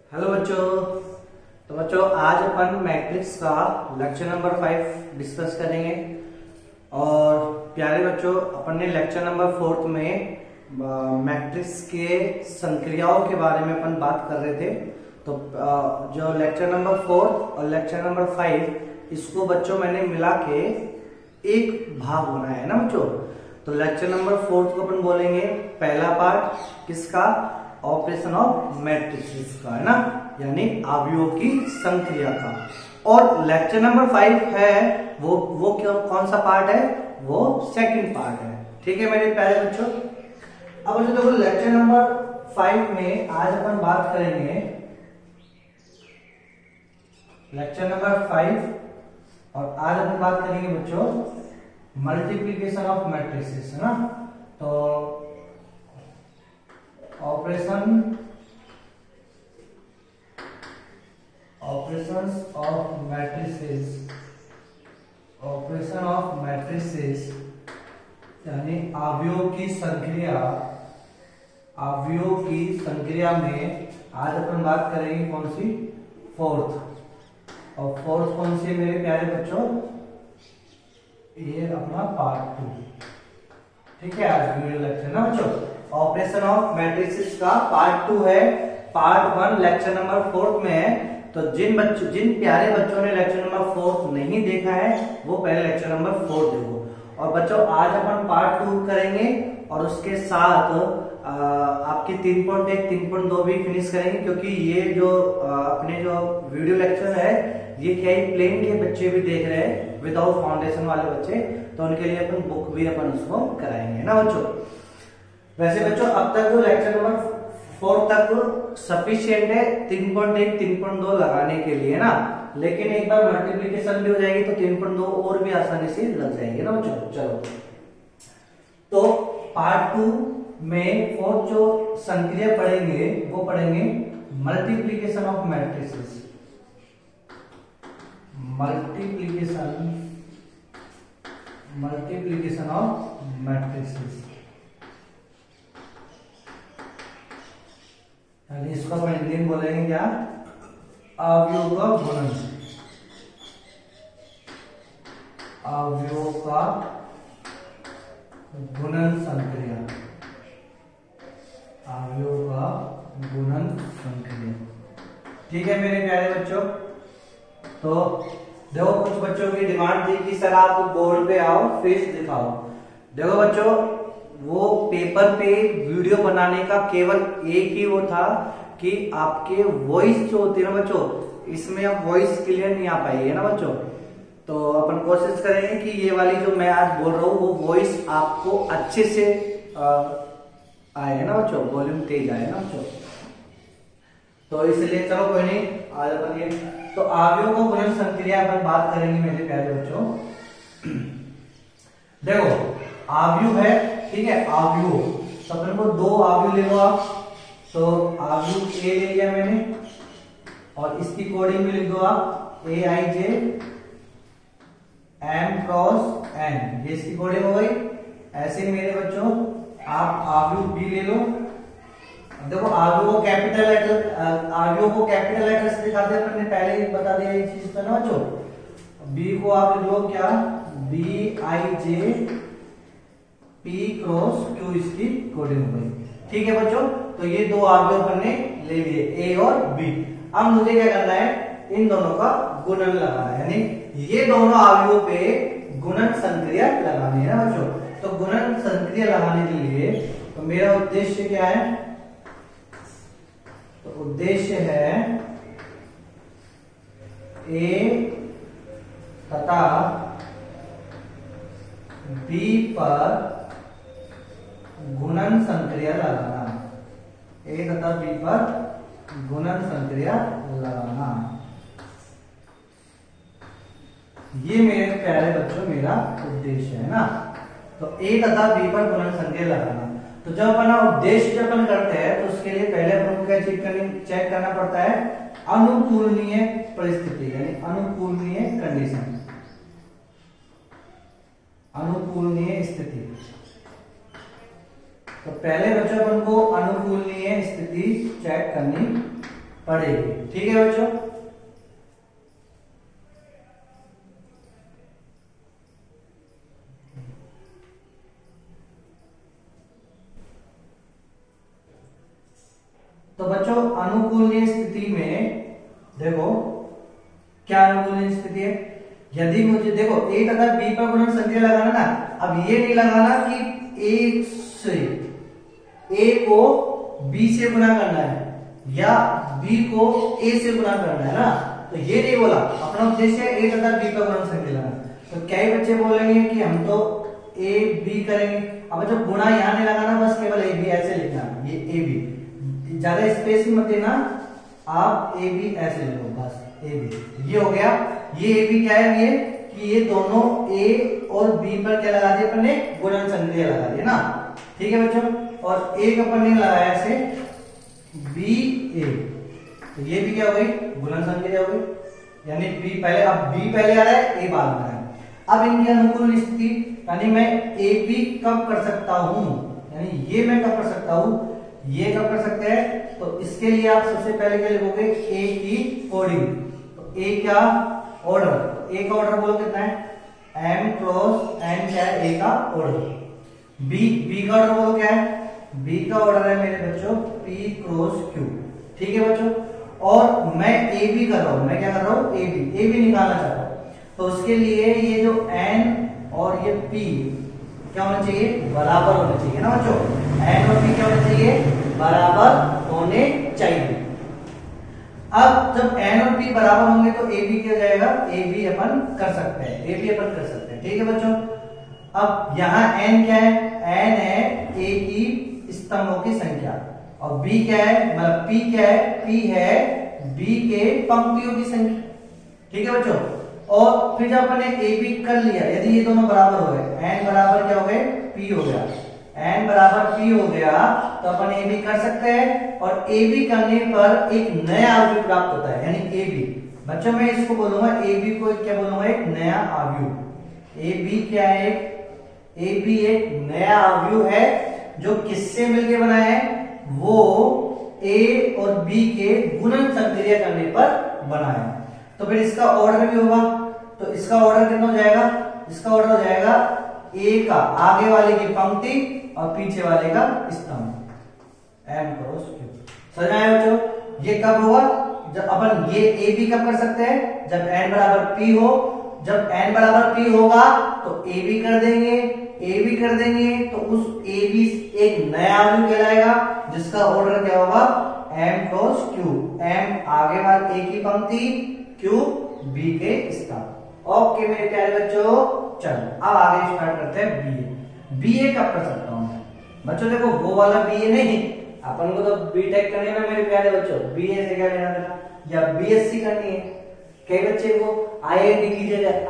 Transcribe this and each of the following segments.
Hello बच्चों। तो बच्चों आज अपन मैट्रिक्स का लेक्चर नंबर 5 डिस्कस करेंगे। और प्यारे बच्चों, अपन ने लेक्चर नंबर 4 में मैट्रिक्स के संक्रियाओं के बारे में अपन बात कर रहे थे। तो जो लेक्चर नंबर 4 और लेक्चर नंबर 5 इसको बच्चों मैंने मिला के एक भाग बनाया है ना बच्चों। तो लेक्चर नंबर 4 को अपन बोलेंगे पहला पार्ट किसका, ऑपरेशन ऑफ मैट्रिसेस का, है ना, यानी अवयवों की संक्रिया का। और लेक्चर नंबर 5 है वो कौन सा पार्ट है, वो सेकंड पार्ट है। ठीक है मेरे प्यारे बच्चों। अब बच्चों देखो लेक्चर नंबर 5 में आज अपन बात करेंगे लेक्चर नंबर 5 और आज अपन बात करेंगे बच्चों मल्टीप्लीकेशन ऑफ मैट्रिसेस, है ना। तो ऑपरेशंस ऑफ मैट्रिसेस यानी अवयवों की संक्रिया में आज अपन बात करेंगे कौन सी, फोर्थ। और फोर्थ कौन सी है मेरे प्यारे बच्चों, ये अपना पार्ट 2। ठीक है, आज वीडियो लेक्चर ना बच्चों ऑपरेशन ऑफ मैट्रिसेस का पार्ट 2 है। पार्ट 1 लेक्चर नंबर 4 में है। तो जिन प्यारे बच्चों ने लेक्चर नंबर 4 नहीं देखा है वो पहले लेक्चर नंबर 4 देखो। और बच्चों आज अपन पार्ट 2 करेंगे और उसके साथ आपके 3.1 3.2 भी फिनिश करेंगे, क्योंकि ये जो अपने जो वीडियो लेक्चर है ये क्या ही प्लेन के बच्चे भी देख रहे हैं, विदाउट फाउंडेशन वाले बच्चे, तो उनके लिए अपन बुक भी अपन उसको कराएंगे ना बच्चों। वैसे बच्चों अब तक जो लेक्चर नंबर 4 तक सफिशिएंट है 3.1 3.2 लगाने के लिए ना, लेकिन एक बार मल्टीप्लिकेशन भी हो जाएगी तो 3.2 और भी आसानी से लग जाएंगे ना बच्चों। चलो तो पार्ट 2 में फोर्थ जो संक्रिया पढ़ेंगे वो पढ़ेंगे multiplication of matrices. Multiplication of matrices यानी इसको अपन हिंदी में बोलेंगे क्या, अवयव का गुणन। अवयव का गुणन संक्रिया, अवयव का गुणन संक्रिया। ठीक है मेरे प्यारे बच्चों। तो देखो कुछ बच्चों की डिमांड थी कि सर आप बोर्ड पे आओ फेस दिखाओ। देखो बच्चों वो पेपर पे वीडियो बनाने का केवल एक ही वो था कि आपके वॉइस जो होती है ना बच्चों, इसमें अब वॉइस क्लियर नहीं आ पाई है ना बच्चों। तो अपन कोशिश करेंगे कि ये वाली जो मैं आज बोल रहा हूँ वो वॉइस आपको अच्छे से आए ना बच्चों, वॉल्यूम तेज आए ना बच्चों। तो इसलिए चलो कोई नहीं, आज अपन ये तो अवयव को गुणन संक्रिया अपन बात करेंगे मेरे प्यारे बच्चों। देखो अवयव है, ठीक है, अवयव तो अपन को दो अवयव ले लो आप। तो अवयव ए ले लिया मैंने और इसकी कोडिंग में लिख दो आप AIJ M क्रॉस N, ये इसकी कोडिंग हो गई। ऐसे मेरे बच्चों आप अवयव बी ले लो। देखो अवयव को कैपिटल लेटर से दिखाते हैं, अपन ने पहले ही बता दिया ये चीज था ना बच्चों। बी को आप लिख लो क्या, BIJ P क्रॉस Q, इसकी कोडिंग हो गई। ठीक है बच्चों, तो ये दो अवयव अपन ने ले लिए A और B। अब मुझे क्या करना है, इन दोनों का गुणन लगाना है, यानी ये दोनों अवयवों पे गुणन संक्रिया लगानी है ना बच्चों। तो गुणन संक्रिया लगाने के लिए तो मेरा उद्देश्य क्या है, तो उद्देश्य है A तथा B पर गुणन संक्रिया लगाना। A तथा B पर गुणन संक्रिया लगाना, ये मेरे प्यारे बच्चों मेरा उद्देश्य है ना। तो A तथा B पर गुणन संक्रिया लगाना। तो जब अपना उद्देश्य जब अपन करते हैं तो उसके लिए पहले अपन को क्या चेक करना पड़ता है, अनुकूलनीय परिस्थिति, यानी अनुकूलनीय कंडीशन, अनुकूलनीय स्थिति। तो पहले बच्चों अपन को अनुकूलनीय स्थिति चेक करनी पड़ेगी। ठीक है बच्चों, तो बच्चों अनुकूलनीय स्थिति में देखो क्या अनुकूलनीय स्थिति है, यदि मुझे देखो a तथा b पर गुणन संख्या लगाना ना, अब ये नहीं लगाना कि a से a को b से गुणा करना है या b को a से गुणा करना है ना, तो ये नहीं बोला, अपना उद्देश्य है a तथा b पर गुणन संख्या लगाना। तो कई बच्चे बोलेंगे कि हम तो a b करेंगे, अब जब गुणा यहाँ नहीं लगाना, बस केवल a b ऐसे लिखना, ये a b, ज्यादा स्पेस मत देना, आप ए बी ऐसे लिखो बस, ए बी ये हो गया। ये ए बी क्या है, ये कि ये दोनों ए और बी पर क्या लगा दिए अपन ने, गुणन संख्या लगा दी ना। ठीक है बच्चों, और ए का अपन ने लगाया ऐसे बी ए, तो ये भी क्या हो गई, गुणन संख्या हो गई, यानी बी पहले, अब बी पहले आ रहा है, ए बाद में आ रहा है। अब इनकी अनुकूल स्थिति, यानी मैं ए बी कब कर सकता हूं, यानी ये मैं कब कर सकता हूं, ये कब कर सकते हैं, तो इसके लिए आप सबसे पहले क्या लिखोगे, ए की कोडिंग, तो ए क्या ऑर्डर, ए का ऑर्डर बोलो कितना है, एम क्रॉस एन क्या है, ए का ऑर्डर। बी का ऑर्डर बोलो क्या है, बी का ऑर्डर है मेरे बच्चों पी क्रॉस क्यू। ठीक है बच्चों, और मैं ए बी कर रहा हूं, मैं क्या कर रहा हूं, ए बी निकालना चाहता हूं, तो उसके लिए ये जो एन और ये पी क्या होना चाहिए, बराबर होना चाहिए ना बच्चों, एन और पी क्या होना चाहिए, बराबर होने चाहिए। अब जब एन और पी बराबर होंगे तो ए बी क्या हो जाएगा, ए बी अपन कर सकते हैं, ए बी अपन कर सकते हैं। ठीक है बच्चों, अब यहाँ एन क्या है, एन है ए की स्तंभों की संख्या, और बी क्या है, मतलब पी क्या है, पी है बी के पंक्तियों की संख्या। ठीक है बच्चों, और फिर जब अपन ने ए बी कर लिया, यदि ये दोनों बराबर हो गए, एन बराबर क्या हो गए, पी हो गया, एन बराबर पी हो गया, तो अपन ए बी कर सकते हैं, और ए बी करने पर एक नया अवयव प्राप्त होता है, यानी ए बी। बच्चों मैं इसको बोलूंगा ए बी को क्या बोलूंगा, एक नया अवयव। ए बी क्या है, ए बी एक नया अवयव है जो किससे मिलकर बना है, वो ए और बी के गुणन संक्रिया करने पर बना है। तो फिर इसका ऑर्डर भी होगा, तो इसका ऑर्डर कितना हो जाएगा, इसका ऑर्डर हो जाएगा ए का आगे वाले की पंक्ति और पीछे वाले का स्तंभ, एम क्रॉस क्यू। समझ में आया बच्चों, ये कब होगा, जब अपन ये ए बी कब कर सकते हैं, जब एन बराबर पी हो, जब एन बराबर पी होगा तो ए बी कर देंगे, ए बी कर देंगे तो उस ए बी एक नया अवयव कहलाएगा जिसका ऑर्डर क्या होगा, एम क्रॉस क्यू, एम आगे वाले ए की पंक्ति, क्यू बी के स्तंभ। ओके मेरे प्यारे बच्चों, चलो अब आगे स्टार्ट करते हैं बीए। बीए कब कर सकता हूं मैं बच्चों, देखो वो वाला बीए नहीं, अपन को तो बीटेक करनी है ना मेरे प्यारे बच्चों, बीए से क्या लेना देना, या बीएससी करनी है, कई बच्चे को आईआईटी की जगह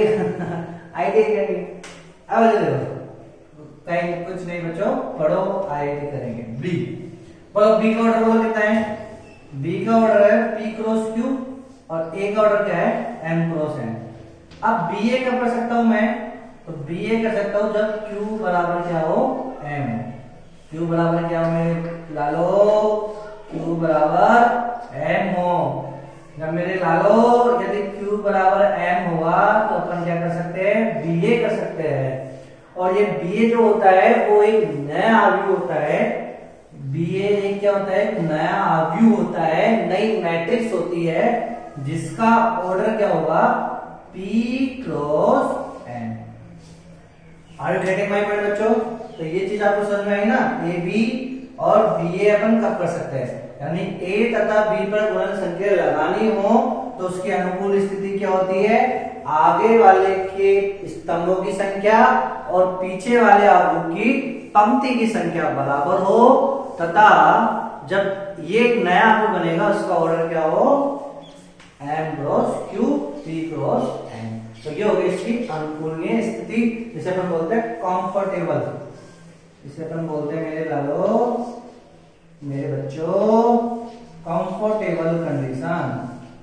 आईटी करनी है। अब देखो कहीं कुछ नहीं बच्चों, पढ़ो आईआईटी करेंगे। बी पढ़ो, बी का ऑर्डर बोलो कितना है, बी का ऑर्डर है पी क्रॉस क्यू, और ए का ऑर्डर क्या है, एम क्रॉस एन। अब बीए कब कर सकता हूं मैं, तो बीए कर सकता हूं जब क्यू बराबर क्या हो, एम। क्यू बराबर क्या हो मेरे लालो, क्यू बराबर एम हो। जब मेरे लालो यदि क्यू बराबर एम हुआ तो अपन क्या कर सकते हैं, बीए कर सकते हैं। और ये बीए जो होता है वो एक नया अवयव होता है, बीए एक क्या होता है, नया अवयव होता है, नई मैट्रिक्स होती है जिसका ऑर्डर क्या होगा, P cross N. Are you getting my point बच्चों, तो ये चीज आपको समझ में आई ना, ए बी और बी ए अपन कब कर सकते हैं, यानी ए तथा बी पर गुणन संख्या लगानी हो तो उसकी अनुकूल स्थिति क्या होती है, आगे वाले के स्तंभों की संख्या और पीछे वाले अवयव की पंक्ति की संख्या बराबर हो, तथा जब ये एक नया अवयव बनेगा उसका ऑर्डर क्या हो, M cross Q P cross N. तो ये हो गई इसकी अनुकूलनीय स्थिति, जिसे अपन बोलते हैं कंफर्टेबल, इसे अपन बोलते हैं मेरे लालो मेरे बच्चों कंफर्टेबल कंडीशन।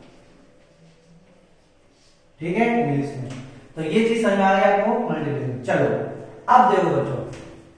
ठीक है इंग्लिश में, तो ये चीज समझ आ गया आपको मल्टीप्लिकेशन। चलो अब देखो बच्चों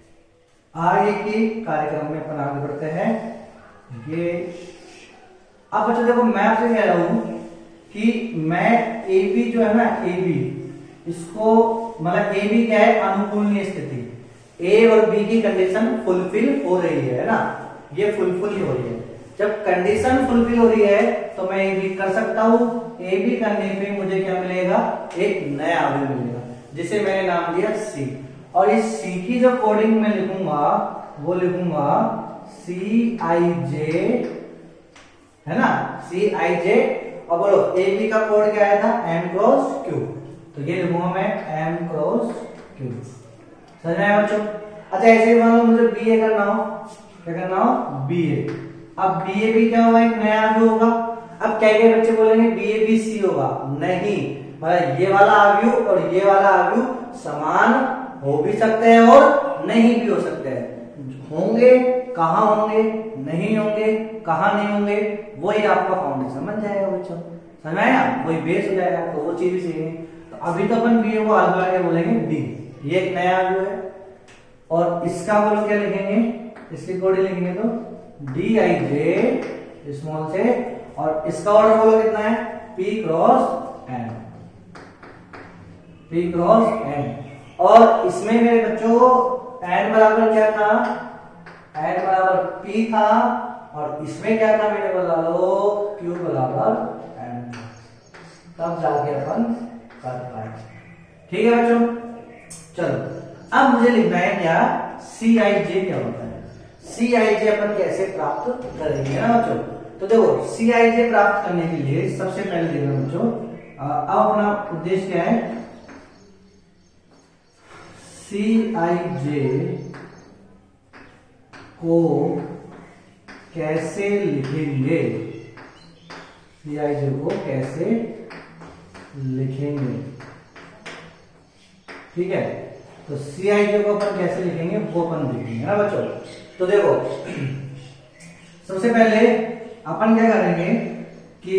आगे के कार्यक्रम में अपन आगे बढ़ते हैं। ये अब बच्चों देखो मैं आपसे कह रहा हूं कि मैं ए बी जो है ना, ए बी इसको मतलब ए बी क्या है, अनुकूलनीय स्थिति, ए और बी की कंडीशन फुलफिल हो रही है ना, ये फुलफिल हो रही है। जब कंडीशन फुलफिल हो रही है तो मैं ए बी कर सकता हूं। ए बी करने पे मुझे क्या मिलेगा, एक नया अवयव मिलेगा जिसे मैंने नाम दिया सी। और इस सी की जो कोडिंग में लिखूंगा वो लिखूंगा सी आई जे, है ना, सी आई जे। और बोलो ए बी का कोड क्या आया था, एम क्रॉस क्यू, तो ये लिखूंगा मैं एम क्रॉस क्यू। समझ में आया बच्चों? अच्छा ऐसे ही मान लो मुझे बी ए करना हो, क्या करना हो, बी ए। अब बी ए भी क्या होगा, एक नया अवयव होगा। अब क्या क्या बच्चे बोलेंगे बी ए बी सी होगा, नहीं, मतलब ये वाला अवयव और ये वाला अवयव समान हो भी सकते हैं और नहीं भी हो सकते हैं। होंगे कहाँ होंगे, नहीं होंगे कहाँ नहीं होंगे, वही आपका फाउंडेशन बन जाएगा बच्चों। समझ में आया? वही बेस हो जाएगा, तो वो चीज भी सीखेंगे। तो अभी तो अपन बी ए को हल्का के बोलेंगे डी, ये एक नया अवयव है। और इसका बोलो क्या लिखेंगे, इसकी कोड लिखेंगे तो डी आई जे स्मॉल से, और इसका ऑर्डर बोलो कितना है, P cross N, P cross N. और इसमें मेरे बच्चों एन बराबर क्या था, एन बराबर पी था, और इसमें क्या था मेरे बता लो, क्यू बराबर एन, तब जाके अपन कर पाए। ठीक है बच्चों, चलो अब मुझे लिखना है क्या, सी आई जे क्या होता है, सी आई जे अपन कैसे प्राप्त करेंगे ना बच्चों। तो देखो सी आई जे प्राप्त करने के लिए सबसे पहले देखना बच्चों, अब अपना उद्देश्य क्या है, सी आई जे को कैसे लिखेंगे, सी आई जे को कैसे लिखेंगे। ठीक है, तो सी आई जे को अपन कैसे लिखेंगे वो अपन देखेंगे ना बच्चों। तो देखो सबसे पहले अपन क्या करेंगे कि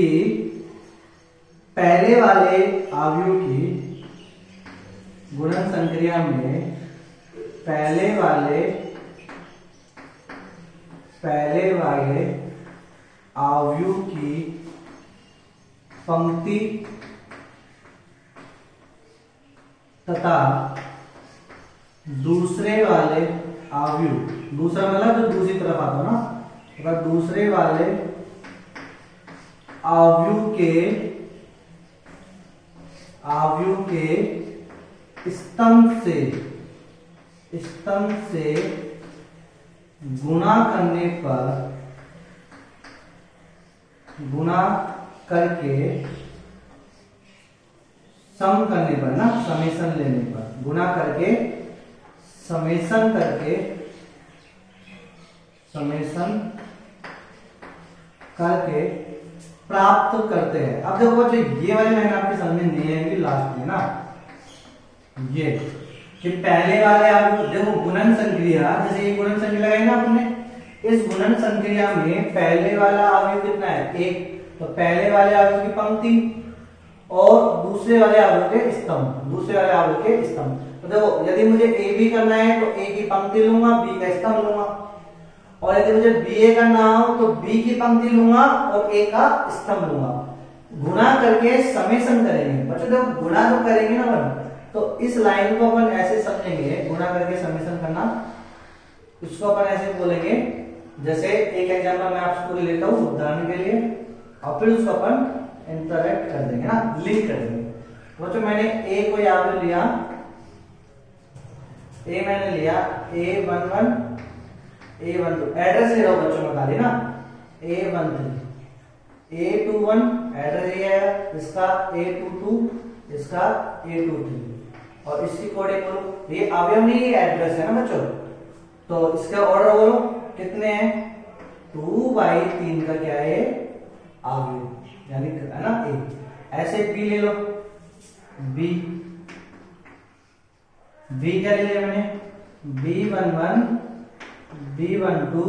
पहले वाले अवयव की गुणन संक्रिया में पहले वाले अवयव की पंक्ति तथा दूसरे वाले अवयव, दूसरा मतलब जो दूसरी तरफ आता ना, अगर दूसरे वाले अवयव के स्तंभ से गुणा करके सम करने पर ना, समेशन लेने पर, गुणा करके समेशन करके प्राप्त करते हैं। अब देखो जो ये वाली लाइन आपकी समझ में नहीं आएगी लास्ट में ना, ये कि पहले वाले आप देखो गुणन संक्रिया, जैसे ये गुणन संक्रिया लगाई ना आपने, इस गुणन संक्रिया में पहले वाला अवयव कितना है, एक, तो पहले वाले अवयव की पंक्ति और दूसरे वाले अवयव के स्तंभ, तो देखो यदि मुझे ए बी करना है तो ए की पंक्ति लूंगा, बी का स्तंभ लूंगा, और यदि मुझे बी ए करना हो तो बी की पंक्ति लूंगा और ए का स्तंभ लूंगा। गुणा करके समेशन करेंगे बच्चों, देखो गुणा तो करेंगे ना अपन, तो इस लाइन को अपन ऐसे समझेंगे, गुणा करके समेशन करना, इसको अपन ऐसे बोलेंगे। जैसे एक एग्जांपल मैं आपको लेता हूं उदाहरण के लिए, और फिर उसको अपन इंटरैक्ट कर देंगे ना, लिंक कर देंगे। बच्चों मैंने ए को यहां पे लिया, ए मैंने लिया A11 A12, एड्रेस ले रहा हूं बच्चों में खाली ना, A13 A21 एड्रेस ये है इसका, A22 इसका, A23, और इसकी कोडिंग बोलो, ये अवयव नहीं एड्रेस है ना बच्चों, तो इसका ऑर्डर बोलो कितने हैं, 2/3 का क्या है अवयव, यानी है ना ए। ऐसे बी ले लो, बी क्या ले लिया मैंने, B11 B12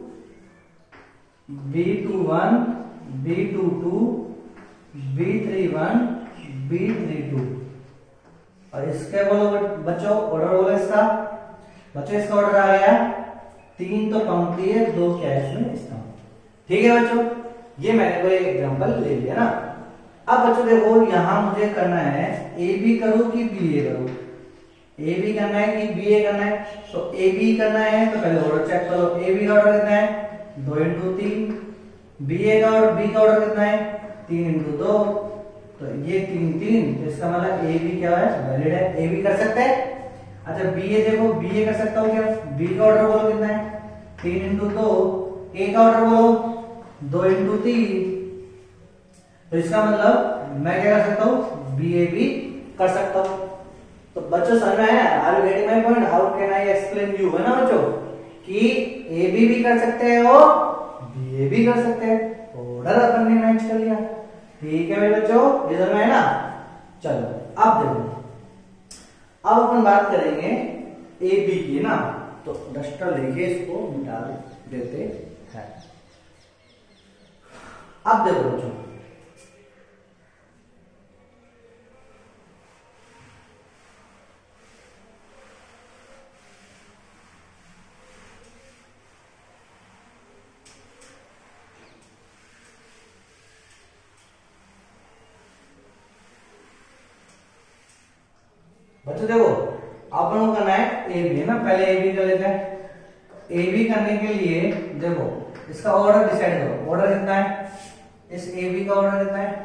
B21 B22 B31 B32, और इसके बोलो बच्चों ऑर्डर बोलो इसका, बच्चों इसका ऑर्डर आ गया 3 तो पंक्ति है, 2 क्या है इसमें स्तंभ। ठीक है बच्चों, ये मैंने कोई एग्जांपल ले लिया ना। अब बच्चों देखो यहां मुझे करना है ए बी करूं कि बी ए करूं, ए बी करना है कि बी ए करना है। तो ए बी करना है तो पहले ऑर्डर चेक करो, ए बी का ऑर्डर कितना है 2 × 3, बी ए का और बी का ऑर्डर कितना है 3 × 2, तो ये 3 3, तो इसका मतलब ए बी क्या है वैलिड है, ए बी कर सकते हैं। अच्छा बी ए देखो, बी ए कर सकता हूँ क्या, बी का ऑर्डर बोलो कितना है 3 × 2, ए का ऑर्डर बोलो 2 × 3, तो इसका मतलब मैं क्या कर सकता हूँ बी ए बी कर सकता हूँ। तो बच्चों समझ में आया, are you getting my point, how can I explain you, है ना बच्चों कि ए बी भी कर सकते हैं और बी ए भी कर सकते हैं, ऑर्डर अपन ने मैच कर लिया। ठीक है मेरे बच्चों, ये समझ में आया ना। चलो अब देखो, अब अपन बात करेंगे ए बी की ना, तो डस्टर लेके इसको मिटा देते हैं। अब देखो बच्चों, देखो अपन को करना है ए बी ना, पहले ए बी कर लेते हैं। ए बी करने के लिए देखो इसका ऑर्डर डिसाइड करो, ऑर्डर कितना है इस ए बी का ऑर्डर कितना है,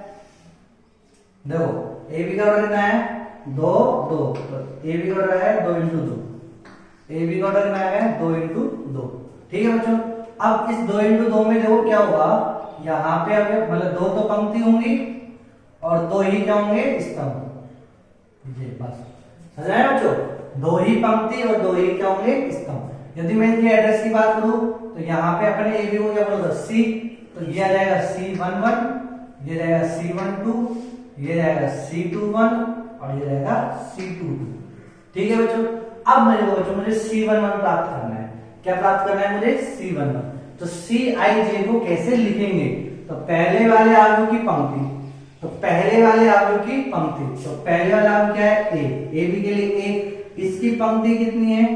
देखो ए बी का ऑर्डर कितना है 2 2, तो ए बी का ऑर्डर है 2 × 2, ए बी का ऑर्डर कितना है 2 × 2। ठीक है बच्चों, अब इस 2 × 2 में देखो क्या होगा, यहाँ पे हमें मतलब 2 तो पंक्ति होंगी और 2 ही क्या होंगे स्तंभ, ये बस समझ आया बच्चों, 2 ही पंक्ति और 2 ही क्या होंगे स्तंभ। यदि मैं इनके एड्रेस की बात करूं तो यहाँ पे अपने ए बी को क्या बोला सी, तो ये आ जाएगा C11, ये रहेगा C12, ये रहेगा C21 और ये रहेगा C22। ठीक है बच्चों, अब मुझे C11 प्राप्त करना है, क्या प्राप्त करना है मुझे C11, तो Cij को कैसे लिखेंगे, तो पहले वाले आलू की पंक्ति, तो पहले वाले आलू की पंक्ति, तो पहले वाला आलू क्या है ए बी के लिए ए, इसकी पंक्ति कितनी है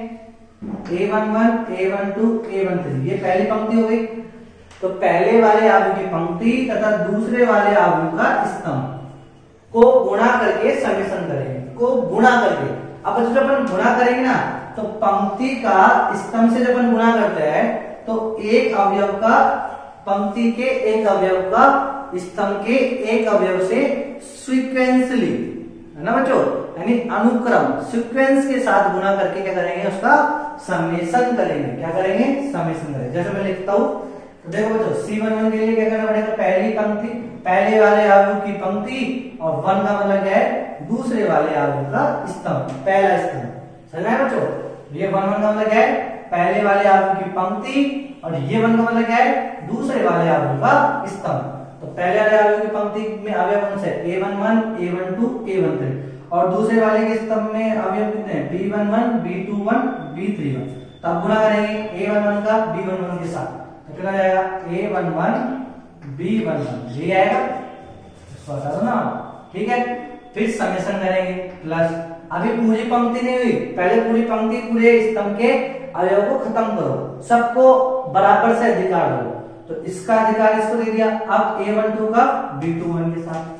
A11 A12 A13, ये पहली पंक्ति हो गई। तो पहले वाले आलू की पंक्ति तथा दूसरे वाले आलू का स्तंभ को गुणा करके समेशन करेंगे, को गुणा करके। अब जब अपन गुणा करेंगे ना, तो पंक्ति का स्तंभ से जब अपन गुणा करते हैं तो एक अवयव का, पंक्ति के एक अवयव का स्तंभ के एक अवयव से सीक्वेंसली, है ना बच्चों, यानी अनुक्रम सीक्वेंस के साथ गुणा करके क्या करेंगे उसका समेशन करेंगे। क्या करेंगे समेशन करेंगे। जैसे मैं लिखता हूं तो देखो बच्चों C11 के लिए क्या करना पड़ेगा, पहली पंक्ति पहले वाले आलू की पंक्ति और 1 का मतलब क्या है दूसरे वाले आलू का स्तंभ, पहला स्तंभ। समझ आया बच्चों, ये 1 1 का मतलब क्या है पहले वाले आलू की पंक्ति और ये 1 का मतलब क्या है दूसरे वाले आलू का स्तंभ। तो पहले वाले आलू की पंक्ति में अवयव कौन से A11 A12 A13 और दूसरे वाले के स्तंभ में अवयव कितने हैं B11 B21 B31। तो अब गुणा करेंगे A11 का B11 के साथ, तो कितना जाएगा A11 B11, ये आएगा इसको हटा दो ना। ठीक है, फिर समेशन करेंगे प्लस, अभी पूरी पंक्ति नहीं हुई, पहले पूरी पंक्ति पूरे स्तंभ के अवयव को खत्म करो, सबको बराबर से अधिकार दो, तो इसका अधिकार इसको दे दिया। अब A12 का B21 के साथ,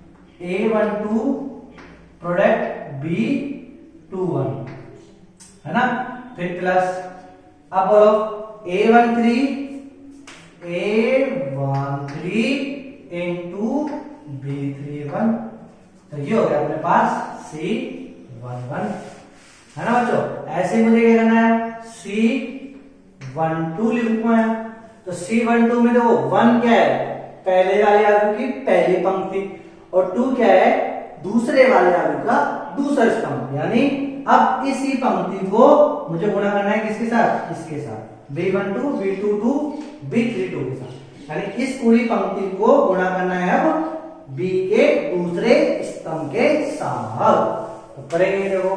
A12 प्रोडक्ट B21, है ना, फिर प्लस, अब बोलो A13 into B31, तो ये हो गया अपने पास C11, है ना बच्चों। ऐसे मुझे क्या करना है C12 लिखूंगा, तो C12 में देखो 1 क्या है पहले वाले आलू की पहली पंक्ति और 2 क्या है दूसरे वाले आलू का दूसरा स्तंभ, यानी अब इसी पंक्ति को मुझे गुणा करना है किसके साथ, इसके साथ B12 B22 B32 के साथ, यानी इस पूरी पंक्ति को गुणा करना है अब B के दूसरे स्तंभ के साथ। तो करेंगे देखो,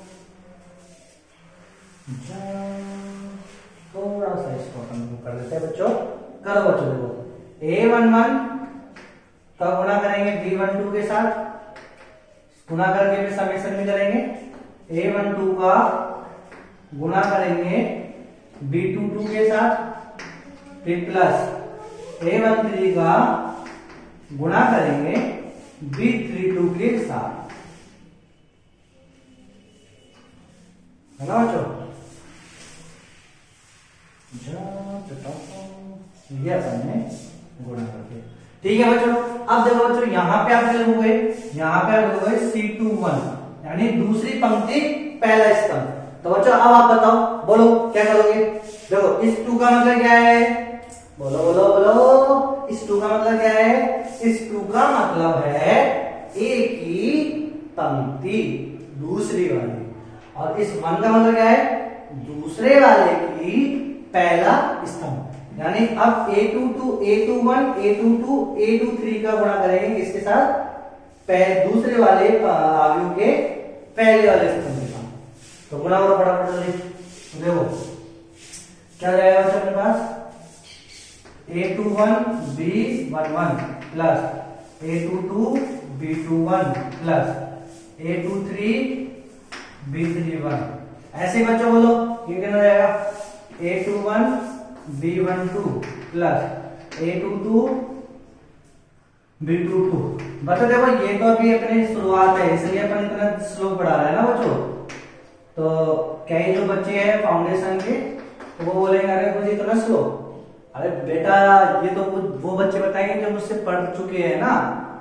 थोड़ा सा इसको हम कर देते हैं बच्चों, करो बच्चों देखो A11 का गुणा करेंगे B12 के साथ, गुणा करके फिर समेशन में करेंगे, A12 का गुणा करेंगे B22 के साथ, फिर प्लस A13 का गुणा करेंगे B32 के साथ, है ना बच्चों। ये अपन ने गुणा करके, ठीक है बच्चों। अब देखो बच्चों यहाँ पे आप लिखोगे, यहाँ पे आप लिखोगे C21 यानी दूसरी पंक्ति पहला स्तंभ। तो बच्चों अब आप बताओ, बोलो क्या करोगे। देखो इस 2 का मतलब क्या है, बोलो बोलो बोलो, इस 2 का मतलब क्या है। इस 2 का मतलब है एक ही पंक्ति दूसरी वाली, और इस 1 का मतलब क्या है, दूसरे वाले की पहला स्तंभ। यानी अब A22, A21, A22, A23 का गुणा करेंगे किसके साथ, दूसरे वाले अवयव के पहले वाले स्तंभ के साथ। तो गुणा करो फटाफट जल्दी, देखो क्या जाएगा बच्चों अपने पास, A21 B11 plus A22 B21 plus A23 B31। ऐसे बच्चों बोलो ये कितना जाएगा, A21 B12 plus A22 B22। बच्चों देखो ये तो अभी अपनी शुरुआत है, इसलिए अपन इतना स्लो पढ़ा रहे हैं ना बच्चों। तो कई जो बच्चे हैं फाउंडेशन के, तो वो बोलेंगे अरे मुझे इतना स्लो। अरे बेटा ये तो कुछ वो बच्चे बताएंगे जो मुझसे पढ़ चुके हैं ना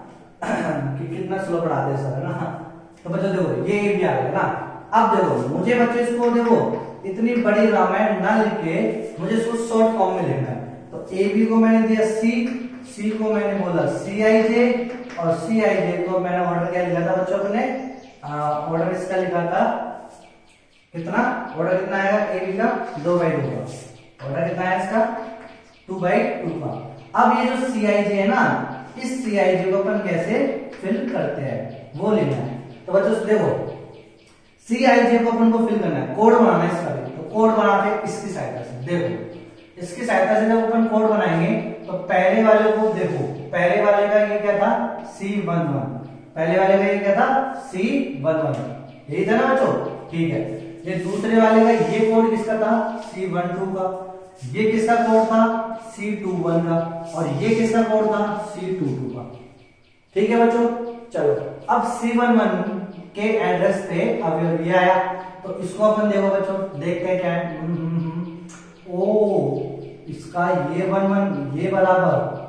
कि कितना स्लो पढ़ाते सर, है ना। तो बच्चों देखो ये भी आ गया ना। अब देखो मुझे बच्चों इसको देखो इतनी बड़ी रामायण ना लिख के मुझे इसको शॉर्ट फॉर्म में लिखना है। तो ए बी को मैंने दिया सी को मैंने बोला CIJ, और CIJ को मैंने ऑर्डर क्या लिखा था बच्चों ने, ऑर्डर इसका लिखा था कितना, ऑर्डर कितना आएगा ए बी का 2/2 का, ऑर्डर कितना है इसका 2/2 का। अब ये जो CIJ है ना, इस CIJ को अपन कैसे फिल करते हैं वो लेना है। तो बच्चों देखो CIJ को अपन को फिल करना है, कोड बनाना है इसका भी। तो कोड बनाते हैं इसकी सहायता से, देखो इसकी सहायता से जब अपन कोड बनाएंगे तो पहले वाले को देखो, पहले वाले का ये क्या था C11, पहले वाले का ये क्या था C11, यही था ना बच्चों, ठीक है। ये दूसरे वाले का ये कोड किसका था C12 का, ये किसका कोड था C21 का, और ये किसका कोड था C22 का, ठीक है बच्चों। चलो अब C11 के एड्रेस पे अब ये आया, तो इसको अपन देखो बच्चों, देखते हैं क्या है। ओ इसका ये 11 ये बराबर,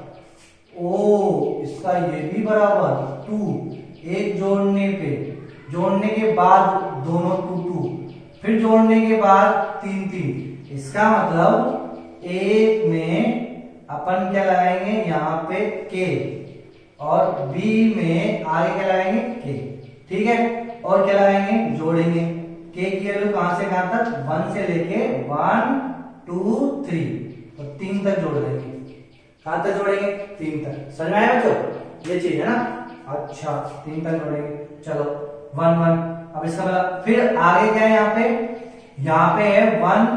ओ इसका ये भी बराबर 2, एक जोड़ने के बाद दोनों 2, फिर जोड़ने के बाद 3, इसका मतलब एक में अपन क्या लगाएंगे यहाँ पे K, और B में आगे क्या लगाएंगे K, ठीक है। और क्या लगाएंगे, जोड़ेंगे K की वैल्यू कहां से कहां तक, 1 से लेके 1 2 3 और 3 तक जोड़ देंगे। कहां तक जोड़ेंगे, 3 तक। समझ में आया बच्चों, ये चीज है ना। अच्छा 3 तक जोड़ेंगे, चलो 1 1। अब इसका मतलब फिर आगे क्या है, यहाँ पे है 1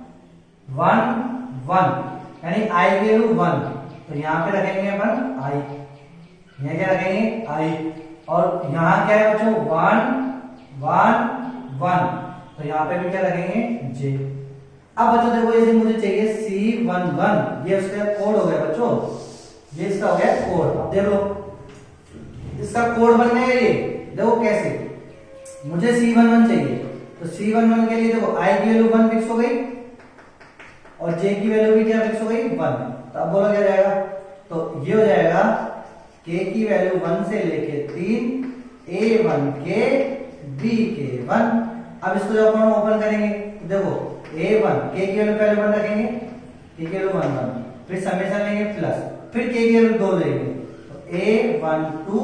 1 1 यानी आई की वैल्यू 1, तो यहाँ पे रखेंगे अपन आई, यहाँ क्या रखेंगे आई, और यहाँ क्या है बच्चों 1 1 1, तो यहाँ पे भी क्या रखेंगे जे। अब बच्चों देखो इसे मुझे चाहिए C11, ये उसका कोड हो गया बच्चों, ये इसका हो गया कोड। अब देखो इसका कोड बन गया ये, देखो कैसे, मुझे C11 चाहिए, तो C11 के लिए देखो आई की वैल्यू 1 फिक्स हो गई, और जे की वैल्यू भी क्या फिक्स हो गई 1। तो अब बोलो क्या जाएगा, तो ये हो जाएगा K की वैल्यू 1 से लेके 3, A1 के B के 1। अब इसको जब अपन ओपन करेंगे तो देखो A1 K की वैल्यू पहले 1 रखेंगे, K की वैल्यू 1 1, फिर समेशन लेंगे प्लस, फिर K की वैल्यू 2 लेंगे, तो A12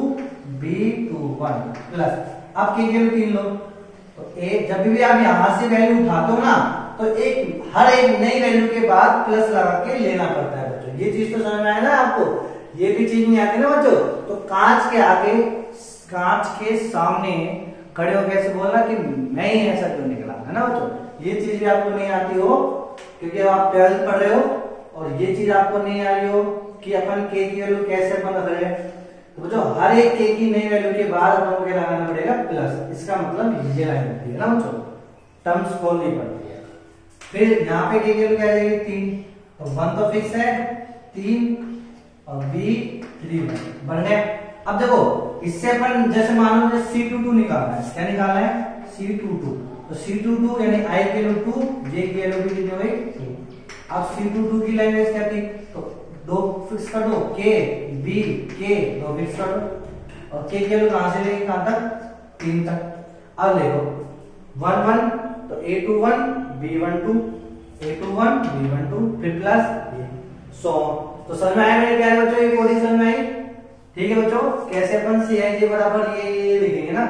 B21 प्लस, अब K की वैल्यू 3 लो, तो जब भी आप यहां से वैल्यू उठाते हो ना, तो हर एक नई वैल्यू के बाद प्लस लगा के लेना पड़ता है बच्चों। ये चीज तो समझ में आया ना आपको, ये भी चीज नहीं आती ना बच्चों। तो कांच के आगे, कांच के सामने खड़े होकर ऐसे बोलना कि मैं ही ऐसा क्यों निकला, है ना बच्चों। ये चीज भी आपको नहीं आती हो क्योंकि आप 12th पढ़ रहे हो, और ये चीज आपको नहीं आ रही हो कि अपन K की वैल्यू कैसे अपन रख रहे हैं। तो बच्चों हर एक K की नई वैल्यू के बाद अपन को क्या लगाना पड़ेगा प्लस, इसका मतलब ये लाइन होती है ना बच्चों, टर्म्स खोलनी पड़ती है। फिर यहाँ पे K की वैल्यू क्या आ जाएगी 3, तो 1 तो फिक्स है, 3 और B31 बन गए। अब देखो इससे अपन जैसे मान लो C22 निकालना है, क्या निकालना है C22, तो C22 यानी I की वैल्यू 2, J की वैल्यू कितनी हो गई 2। अब C22 की लैंग्वेज क्या थी, तो दो फिक्स कर दो, K B K दो फिक्स कर दो, और K की वैल्यू कहां से लेंगे कहां तक 3 तक। अब देखो 1 1 तो A21 B12 A21 B12 फिर प्लस ये सो। तो समझ में आया मेरे क्या है बच्चों, ये कोडिंग समझ में आई। ठीक है बच्चों, कैसे अपन CIJ बराबर ये लिखेंगे ना,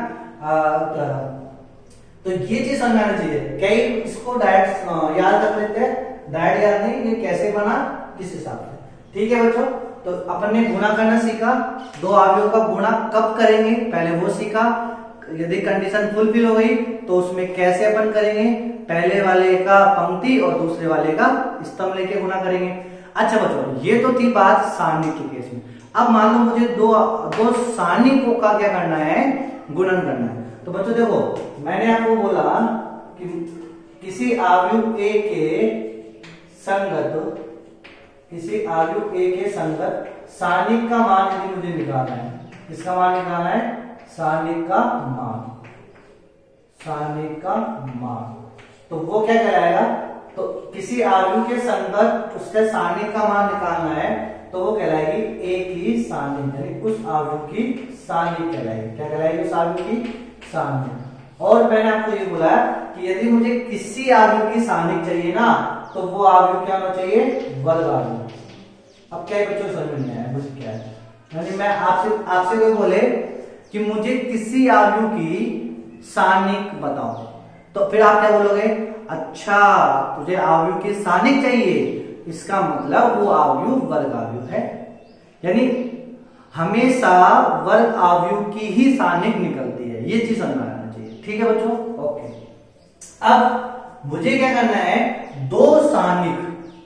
तो ये चीज समझ में आना चाहिए। कई इसको डायरेक्ट याद रख लेते हैं, डायरेक्ट याद नहीं, ये कैसे बना किस हिसाब से। ठीक है बच्चों, तो अपन ने गुणा करना सीखा, दो अवयवों का गुणा कब करेंगे पहले वो सीखा। यदि कंडीशन फुलफिल हो गई तो उसमें कैसे अपन करेंगे, पहले वाले का पंक्ति और दूसरे वाले का स्तंभ लेके गुणा करेंगे। अच्छा बच्चों, ये तो थी बात सारणी के केस में। अब मान लो मुझे दो सारणिकों का क्या करना है, गुणन करना है। तो बच्चों देखो मैंने आपको बोला कि किसी अवयव A के संगत, किसी अवयव A के संगत सारणिक का मान यदि मुझे निकालना है, इसका मान निकालना है सारणिक का मान, सारणिक का मान, तो वो क्या कहलाएगा, तो किसी अवयव के संगत उसके सारणिक का मान निकालना है तो वो कहलाएगी A की सारणिक, यानी उस अवयव की सारणिक कहलाएगी। क्या कहलाएगी, उस अवयव की सारणिक। और मैंने आपको ये बोला कि यदि मुझे किसी अवयव की सारणिक चाहिए ना, तो वो अवयव क्या होना चाहिए, वर्ग अवयव। अब क्या बच्चों समझ में नहीं आया मुझे क्या है, यानी मैं आपसे कोई बोले कि मुझे किसी अवयव की सारणिक बताओ, तो फिर आप क्या बोलोगे, अच्छा तुझे अवयव की सारणिक चाहिए, इसका मतलब वो अवयव वर्ग अवयव है, यानी हमेशा वर्ग अवयव की ही सारणिक निकलती है, ये चीज समझ में आना चाहिए। ठीक है बच्चों, ओके। अब मुझे क्या करना है, दो सारणिक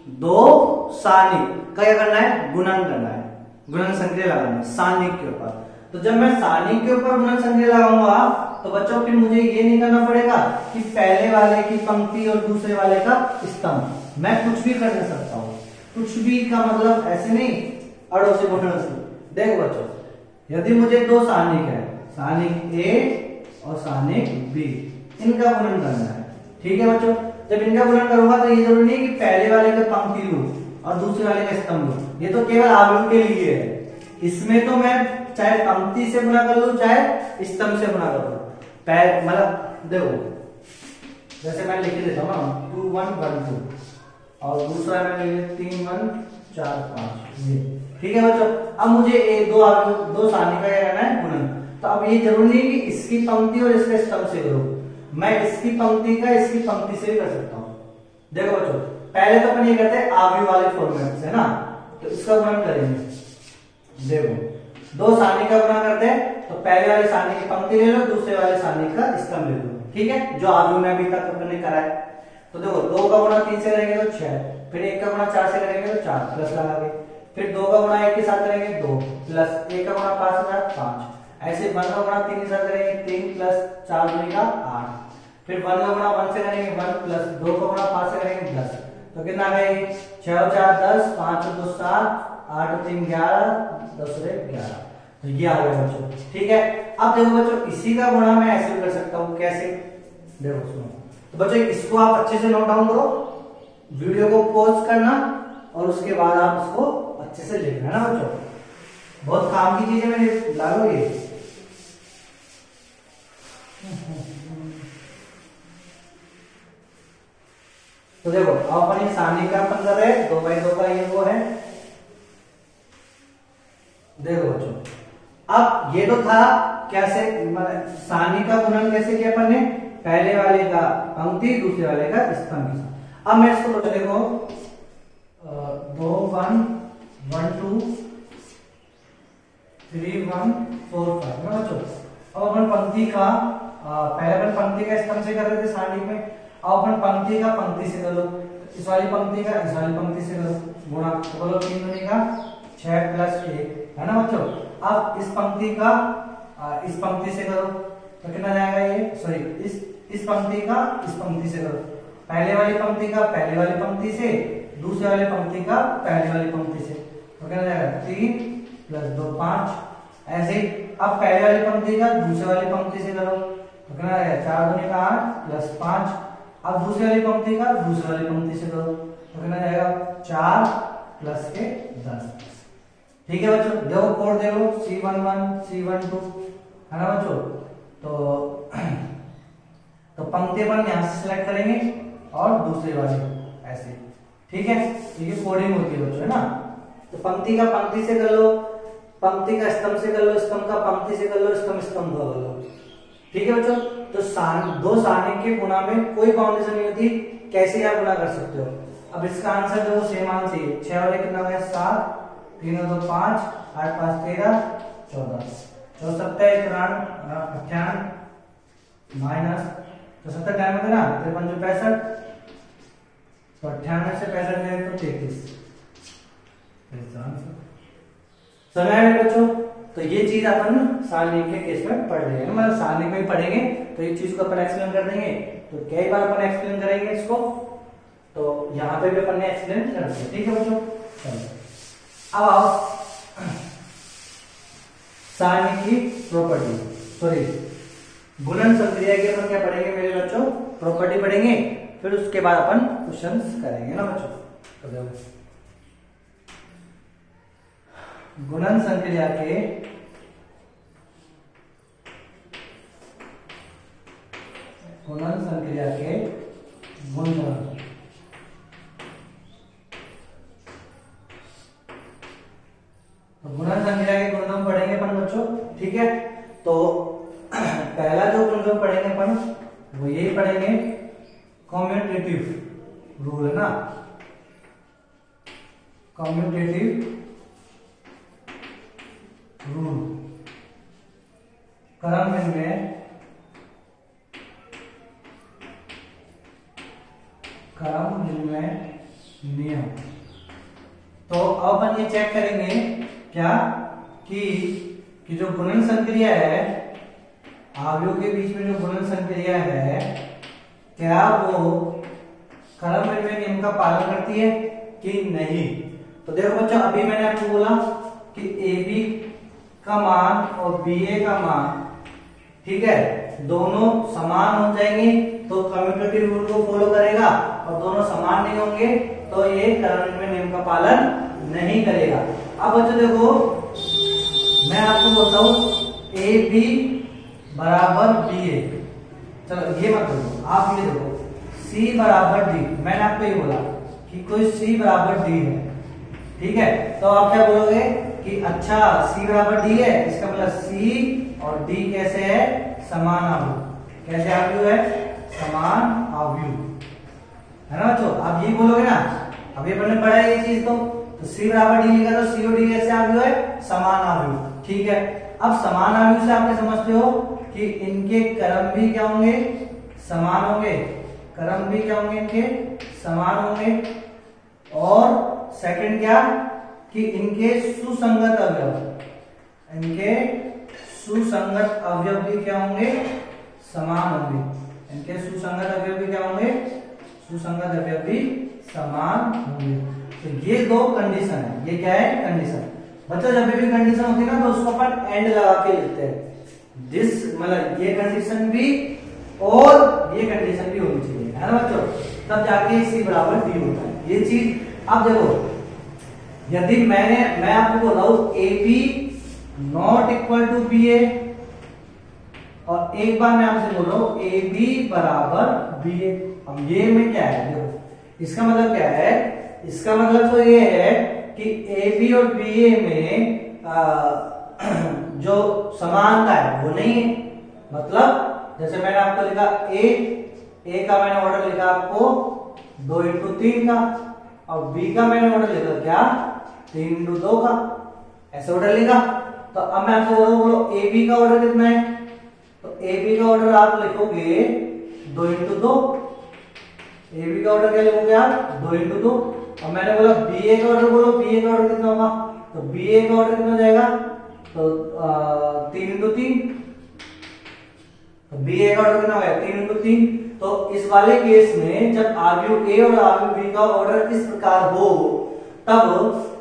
का क्या करना है, गुणन करना है, गुणन संक्रिया लगाना है सारणिक के ऊपर। तो जब मैं सारणिक के ऊपर गुणन संक्रिया लगाऊंगा तो बच्चों फिर मुझे ये नहीं करना पड़ेगा कि पहले वाले की पंक्ति और दूसरे वाले का स्तंभ, मैं कुछ भी कर सकता हूं। कुछ भी का मतलब ऐसे नहीं अड़ो से गुणन से। देखो बच्चों, यदि मुझे दो सारणिक है, सारणिक A और सारणिक B, इनका गुणन करना है। ठीक है बच्चों, जब इनका गुणन करूंगा तो ये जरूरी नहीं कि पहले वाले का पंक्ति लूं और दूसरे वाले का स्तंभ लूं, ये तो केवल अवयव के लिए है। इसमें तो मैं चाहे पंक्ति से गुणा कर लूं चाहे स्तंभ से गुणा कर लूं, मतलब देखो जैसे मैं लिख देता हूँ ना 2 1 1 2 और दूसरा मैं लिख 3 1 4 5 ये। ठीक है बच्चों, अब मुझे दो सारणी का क्या करना है, गुणन। तो अब ये जरूरी नहीं कि इसकी पंक्ति और इसके स्तंभ से करो, मैं इसकी पंक्ति का इसकी पंक्ति से भी कर सकता हूँ। देखो बच्चों, पहले तो अपन ये करते हैं अवयव वाले फॉर्मेट से ना, तो इसका गुणन करेंगे। देखो दो सारणी का गुणा करते हैं तो पहले वाले सारणी की पंक्ति ले लो, दूसरे वाले सारणी का स्तंभ ले लो। ठीक है, जो अवयव में अभी तक अपने करा है। तो देखो 2 का गुणा 3 से करेंगे तो 6, फिर 1 का गुणा 4 से करेंगे तो 4 प्लस लगा के, फिर 2 का गुणा 1 के साथ करेंगे 2 प्लस 1 का गुणा 5 के साथ 5, ऐसे 1 का गुणा 3 के साथ करेंगे 3 प्लस 4 बनेगा 8, फिर 1 का गुणा 1 से करेंगे 1 प्लस 2 का गुणा 5 से करेंगे 10, तो कितना आ गया 6 और 4 10, 5 और 2 7, 8 और 3 11, 10 और 1 11, तो ये आ गया बच्चों। ठीक है, अब देखो बच्चों इसी का गुणा मैं ऐसे कर सकता हूँ, कैसे, देखो सुनो। तो बच्चों इसको आप अच्छे से नोट डाउन करो, वीडियो को पॉज करना और उसके बाद आप इसको अच्छे से लिखना है ना बच्चों, बहुत काम की चीज है, मैंने लागो ये। तो देखो अब अपन ये सारणी का अपन कर रहे हैं, 2 बाई 2 का ये वो है। देखो बच्चों, अब ये तो था कैसे, सारणी का गुणन कैसे किया अपन ने, पहले वाले का पंक्ति दूसरे वाले का स्तंभ के साथ। अब मैं इसको देखो 2 1 1 2 3 1 4 5 ना बच्चों। अब अपन पंक्ति का पहले अपन पंक्ति का स्तंभ से कर रहे थे सारणी में, अब अपन पंक्ति का पंक्ति से करो, इस वाली पंक्ति का इस वाली पंक्ति से करो गुणा, तो बोलो 3 बनेगा 6 प्लस 1 है ना बच्चों। अब इस पंक्ति का इस पंक्ति से करो तो कितना जाएगा ये, सॉरी इस पंक्ति का इस पंक्ति से करो, पहले वाली पंक्ति का पहले वाली पंक्ति से, दूसरे वाली पंक्ति का पहले वाली पंक्ति से, तो क्या हो जाएगा 3 प्लस 2 5। ऐसे ही अब पहले वाली पंक्ति का दूसरे वाली पंक्ति से करो तो क्या आएगा 4 दूनी का 8 प्लस 5। अब दूसरी वाली पंक्ति का दूसरी वाली पंक्ति से करो तो क्या जाएगा 4 प्लस के 10। ठीक है बच्चों, देखो कोड देखो C11 C12 है ना बच्चों। तो पंक्ति अपन यहां से सिलेक्ट करेंगे और दूसरी वाली ऐसे। ठीक है, तो ये कोडिंग होती है बच्चों, है ना। तो पंक्ति का पंक्ति से कर लो, पंक्ति का स्तंभ से कर लो, स्तंभ का पंक्ति से कर लो, स्तंभ स्तंभ का कर लो। ठीक है बच्चों, तो दो सारणी के गुणा में कोई बाउंडेशन नहीं होती, कैसे आप गुणा कर सकते हो। अब इसका आंसर जो सेम आंसर है 6 और 1 कितना है 7, 3 और 2 5, 8 5 13 14, 74 98 माइनस तो 70 टाइम होता है ना 53 65, तो 98 से 65 जाए तो 33। समझ आया बच्चों। तो ये चीज अपन सारणी के केस में पढ़ रहे हैं, मतलब सारणी में पढ़ेंगे तो ये चीज को अपन एक्सप्लेन कर देंगे। तो कई बार अपन एक्सप्लेन करेंगे इसको, तो यहाँ पे भी अपन ने एक्सप्लेन कर दिया। ठीक है बच्चों, अब आओ सारणी की प्रॉपर्टी, सॉरी गुणन संक्रिया की अपन क्या पढ़ेंगे मेरे बच्चों, प्रॉपर्टी पढ़ेंगे, फिर उसके बाद अपन क्वेश्चंस करेंगे ना बच्चों। तो देखो गुणन संक्रिया के गुणधर्म। तो गुणन संक्रिया के गुणधर्म पढ़ेंगे अपन बच्चों। ठीक है, तो पहला जो गुणधर्म पढ़ेंगे अपन वो यही पढ़ेंगे, कम्यूटेटिव रूल है ना, कम्यूटेटिव रूल, क्रम निर्णय नियम। तो अब अपन ये चेक करेंगे क्या कि जो गुणन संक्रिया है, अवयवों के बीच में जो गुणन संक्रिया है, क्या वो क्रम निर्णय नियम का पालन करती है कि नहीं। तो देखो बच्चों, अभी मैंने आपको बोला कि AB का मान और BA का मान, ठीक है, दोनों समान हो जाएंगे तो कम्यूटेटिव रूल को फॉलो करेगा, और दोनों समान नहीं होंगे तो ये क्रम निर्णय नियम का पालन नहीं करेगा। अब बच्चों देखो, मैं आपको बोलता हूं AB बराबर BA, चलो ये मत देखो, आप ये देखो C बराबर D, मैंने आपको ये बोला कि कोई C बराबर D है। ठीक है, तो आप क्या बोलोगे कि अच्छा C बराबर D है, इसका मतलब C और D कैसे है, समान अवयव। कैसे अवयव है, समान अवयव, है ना बच्चों। आप यही बोलोगे ना, अभी अपन ने पढ़ा है ये चीज। तो C बराबर D लिखा तो C और D कैसे अवयव है, समान अवयव। ठीक है, अब समान अवयव से आप क्या समझते हो कि इनके क्रम भी क्या होंगे, समान होंगे, क्रम भी क्या होंगे, इनके समान होंगे, और सेकंड क्या कि इनके सुसंगत अवयव, इनके सुसंगत अवयव भी क्या होंगे, समान होंगे। इनके सुसंगत अवयव भी क्या होंगे, सुसंगत अवयव भी समान होंगे। तो ये दो कंडीशन है, ये क्या है, कंडीशन। बच्चों जब भी कंडीशन होती है ना तो उसको अपन एंड लगा के लिखते हैं, दिस मतलब ये कंडीशन भी और ये कंडीशन भी होनी चाहिए, है ना बच्चों, तब जाके C बराबर D होता है। ये चीज अब देखो, यदि मैं आपको बताऊं AB not equal to BA, और एक बार मैं आपसे बोल रहा हूं AB बराबर BA, अब ये में क्या है, देखो इसका मतलब क्या है, इसका मतलब तो ये है कि AB और BA में जो समानता है वो नहीं है। मतलब जैसे मैंने आपको लिखा A का मैंने ऑर्डर लिखा आपको 2x3 का, और B का मैंने ऑर्डर लिखा क्या 3x2 का, ऐसे ऑर्डर लिखा। तो अब मैं आपको बोलो AB का ऑर्डर कितना है, तो AB का ऑर्डर आप लिखोगे 2x2, AB का ऑर्डर क्या लिखोगे आप 2x2, और मैंने बोला BA का ऑर्डर, बोलो BA का ऑर्डर कितना होगा, तो BA का ऑर्डर कितना हो जाएगा, तो 3x3, तो BA का ऑर्डर कितना हो गया 3x3। तो इस वाले केस में जब अवयव A और अवयव B का ऑर्डर इस प्रकार हो, तब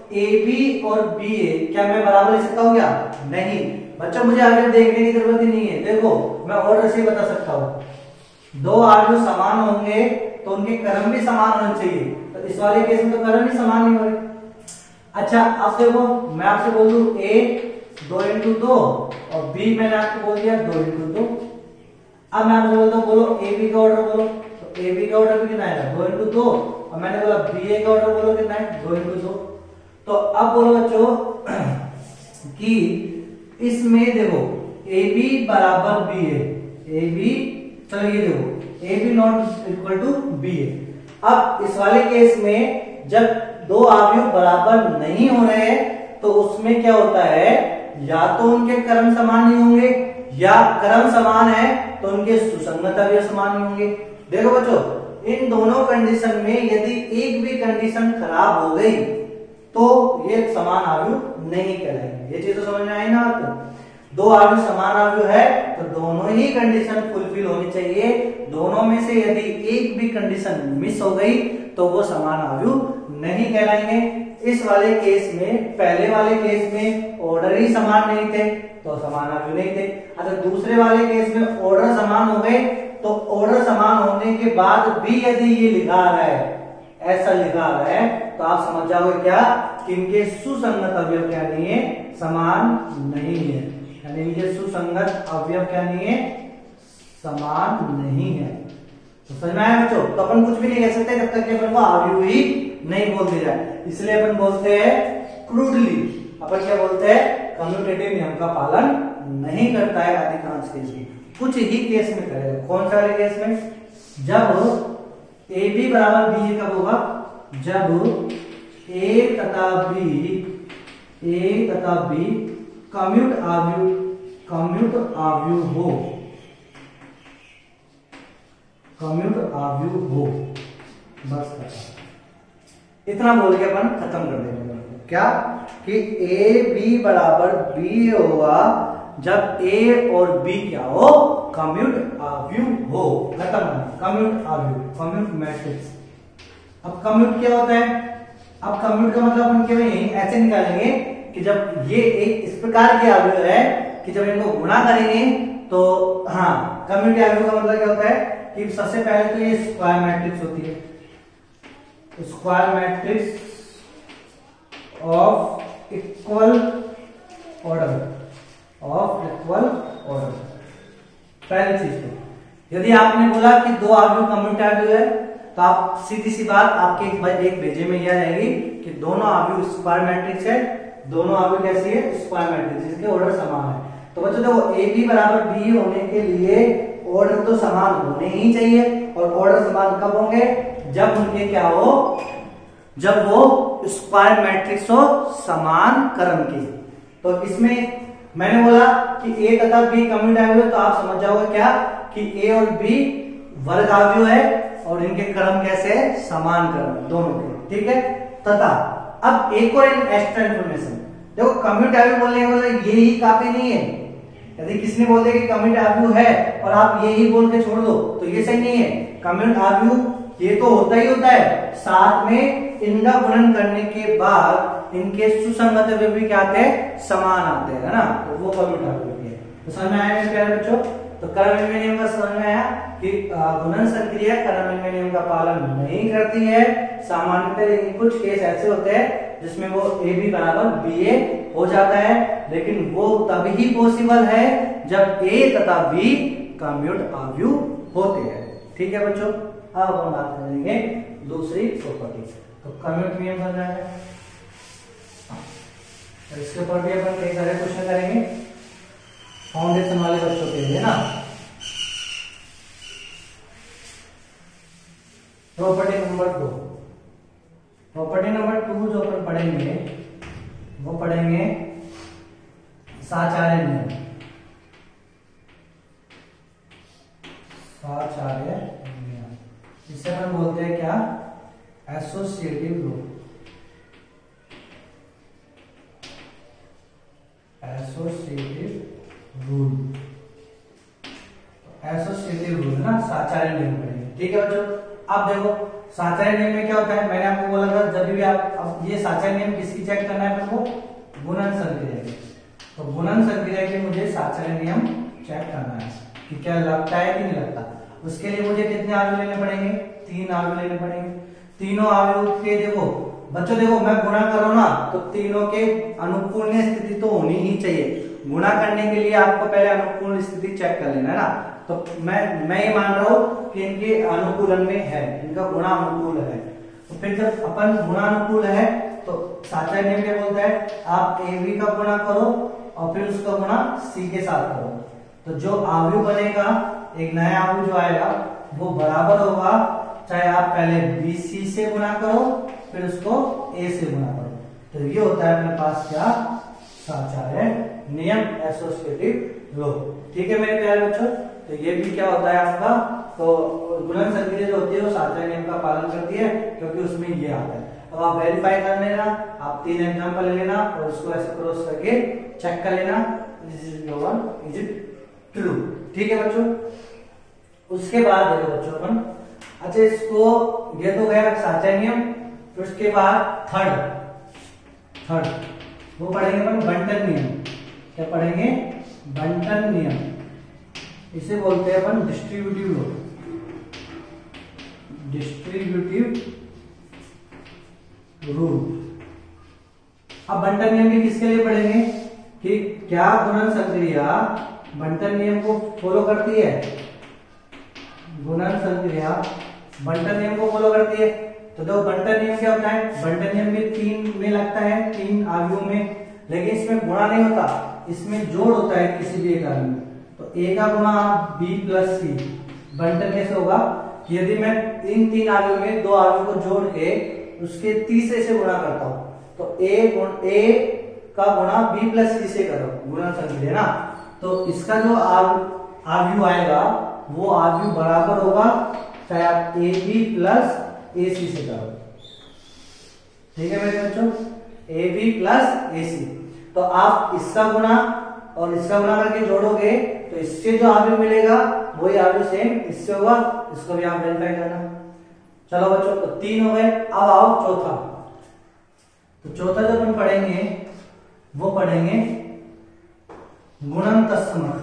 ए बी और बी ए क्या मैं बराबर लिख सकता हूँ क्या? नहीं बच्चों, मुझे आगे देखने की जरूरत ही नहीं है। देखो मैं और ऐसे ही बता सकता हूँ, दो आव्यूह समान होंगे तो उनके क्रम भी समान होने चाहिए, तो इस वाले केस में तो क्रम भी समान ही होंगे। अच्छा अब देखो, मैं आपसे बोल दूं ए 2x2 और बी मैंने आपको बोल दिया 2x2। अब मैं आपसे बोलता हूँ बोलो ए बी का ऑर्डर बोलो, तो ए बी का ऑर्डर भी कितना है 2x2 और मैंने बोला बी ए का ऑर्डर बोलो कितना है 2x2। तो अब बोलो बच्चों कि इसमें देखो ए बी बराबर बी ए बी, चलो ये देखो A B not equal to B A. अब इस वाले केस में जब दो अवयव बराबर नहीं हो रहे हैं तो उसमें क्या होता है, या तो उनके क्रम समान नहीं होंगे या क्रम समान है तो उनके सुसंगत अवयव समान नहीं होंगे। देखो बच्चों, इन दोनों कंडीशन में यदि एक भी कंडीशन खराब हो गई तो ये समान अवयव नहीं कहलाएंगे। ये चीज तो समझ में आई ना आपको? दो अवयव समान अवयव है तो दोनों ही कंडीशन फुलफिल होनी चाहिए, दोनों में से यदि एक भी कंडीशन मिस हो गई तो वो समान अवयव नहीं कहलाएंगे। इस वाले केस में, पहले वाले केस में ऑर्डर ही समान नहीं थे तो समान अवयव नहीं थे। अच्छा दूसरे वाले केस में ऑर्डर समान हो गए तो ऑर्डर समान होने के बाद भी यदि ये लिखा आ रहा है, ऐसा लिखा आ रहा है, तो आप समझ जाओगे क्या कि इनके सुसंगत अवयव क्या नहीं है, समान नहीं है। यानी इनके सुसंगत अवयव क्या नहीं है, समान नहीं है। तो समझ में आया बच्चों? तो अपन कुछ भी नहीं कह सकते जब तक कि अपन को अवयव ही नहीं बोल दिया जाए, इसलिए अपन बोलते हैं क्रूडली, अपन क्या बोलते हैं, कम्यूटेटिव नियम का पालन नहीं करता है अधिकांश केस में, कुछ ही केस में करेगा। कौन सा केस में? जब ए बी बराबर बी कब होगा, जब ए तथा बी कम्यूट अवयव हो, बस इतना बोल के अपन खत्म कर देंगे। क्या कि ए बी बराबर बी होगा जब ए और बी क्या हो, कम्यूट अवयव हो, खत्म। कम्यूट अवयव, कम्यूट मैट्रिक्स। अब कम्यूट क्या होता है? अब कम्यूट का मतलब अपन केवल यही ऐसे निकालेंगे कि जब ये एक इस प्रकार के अवयव है कि जब इनको गुणा करेंगे तो, हाँ कम्यूट अवयव का मतलब क्या होता है कि सबसे पहले तो ये स्क्वायर मैट्रिक्स होती है, square matrix of equal order, पहली चीज तो यदि आपने बोला कि दो अवयव कम्यूट अवयव है तो आप सीधी सी बात आपके एक भेजे में यह रहेगी कि दोनों अवयव स्क्वायर मैट्रिक्स है, दोनों अवयव कैसी है, स्क्वायर मैट्रिक्स, जिसके ऑर्डर समान है। तो बच्चों देखो ए बी बराबर बी होने के लिए ऑर्डर तो समान होने ही चाहिए, और ऑर्डर समान कब होंगे, जब उनके क्या हो, जब वो स्क्वायर मैट्रिक्स हो समान क्रम की। तो इसमें मैंने बोला कि ए तथा बी कम्यूट अवयव, तो आप समझ जाओगे क्या कि ए और बी वर्ग अवयव है और इनके क्रम कैसे है, समान क्रम दोनों के, ठीक है। तथा अब एक और एक्स्ट्रा इन्फॉर्मेशन, देखो कम्यूट अवयव बोलने का मतलब ये ही काफी नहीं है। यदि किसी ने बोल दिया कि कम्यूट अवयव है और आप ये ही बोल के छोड़ दो तो ये सही नहीं है। कम्यूट अवयव ये तो होता ही होता है, साथ में इनका गुणन करने के बाद इनके सुसंगत अवयव भी क्या आते हैं, समान आते हैं, है ना, तो वो कम्यूट अवयव है। तो समझ में आया मेरे प्यारे बच्चों? तो क्रम नियम का समझ में आया कि गुणन संक्रिया क्रम नियम का पालन नहीं करती है सामान्यतः, लेकिन कुछ केस ऐसे होते हैं जिसमें वो ए बी बराबर बी ए हो जाता है, लेकिन वो तभी पॉसिबल है जब ए तथा बी कम्यूट अवयव होते हैं। ठीक है बच्चों, अब हम बात करेंगे दूसरी प्रॉपर्टी। तो कम्यूट नियम समझ आया, इसके ऊपर भी अपन कई सारे क्वेश्चन करेंगे फाउंडेशन वाले बच्चों के लिए ना। प्रॉपर्टी नंबर 2, प्रॉपर्टी नंबर 2 जो अपन पढ़ेंगे वो पढ़ेंगे साचार्य नियम। साचार्य नियम, इसे अपन बोलते हैं क्या, associative rule. Associative rule, associative rule ना, साचार्य नियम पढ़ेंगे। ठीक है बच्चों, अब देखो साचार्य नियम में क्या होता है, मैंने आपको बोला था जब भी आप, अब ये साचार्य नियम किसकी चेक करना है आपको, गुणन संक्रिया की। तो गुणन संक्रिया की मुझे साचार्य नियम चेक करना है कि क्या लगता है कि नहीं लगता। उसके लिए मुझे कितने अवयव लेने पड़ेंगे, 3 अवयव लेने पड़ेंगे। तीनों अवयव के देखो बच्चों, देखो मैं गुणा कर रहा हूं ना, तो तीनों के अनुकूल स्थिति तो होनी ही चाहिए। गुणा करने के लिए आपको पहले अनुकूल स्थिति चेक कर लेना है ना। तो मैं ये मान रहा हूं कि इनके अनुकूलन में है, इनका गुणा अनुकूल है। तो फिर जब अपन गुणा अनुकूल है तो साचार्य नियम क्या बोलता है, आप AB का गुणा करो और फिर उसका गुणा C के साथ करो। तो जो अवयव बनेगा, एक नया अवयव जो आएगा वो बराबर होगा, चाहे आप पहले BC से गुणा करो फिर उसको A से गुणा करो। तो ये होता है अपने पास क्या, साचार्य नियम, एसोसिएटिव लॉ। ठीक है मेरे प्यारे बच्चों, तो ये भी क्या होता है आपका, तो गुणन संक्रिया जो होती है वो साचार्य नियम का पालन करती है, क्योंकि उसमें ये आता है। अब आप वेरीफाई कर लेना, आप 3 एग्जांपल ले लेना और उसको ऐसे क्रॉस करके चेक कर लेना, इज इट ट्रू। ठीक है बच्चों, उसके बाद देखो बच्चों अपन, अच्छा इसको, ये तो गया साचार्य नियम। फिर उसके बाद थर्ड वो पढ़ेंगे अपन बंटन नियम। क्या पढ़ेंगे, बंटन नियम, इसे बोलते हैं अपन डिस्ट्रीब्यूटिव लॉ, डिस्ट्रीब्यूटिव रूल। अब बंटन नियम भी किसके लिए पढ़ेंगे कि क्या गुणन संक्रिया बंटन नियम को फॉलो करती है, गुणन संक्रिया बंटन नियम को फॉलो करती है। तो देखो बंटन नियम क्या होता है, बंटन नियम भी 3 में लगता है, 3 अवयवों में, लेकिन इसमें गुणा नहीं होता, इसमें जोड़ होता है किसी भी एक अवयव में। तो A का गुणा B प्लस C, बंटन कैसे होगा कि यदि मैं इन 3 अवयव में 2 अवयव को जोड़ के उसके तीसरे से गुणा करता हूं, तो A का गुणा B प्लस C से करो, गुणन संक्रिया ना। तो इसका जो अवयव आएगा वो अवयव बराबर होगा, चाहे आप AB प्लस AC से करो। ठीक है मेरे बच्चों, AB प्लस AC। तो आप इसका गुणा और इसका गुणा करके जोड़ोगे तो इससे जो अवयव मिलेगा वही अवयव सेम इससे होगा, इसको भी आप वेरीफाई करना। चलो बच्चों, तो 3 हो गए। अब आओ चौथा। तो चौथा जो अपन पढ़ेंगे वो पढ़ेंगे गुणन तत्समक,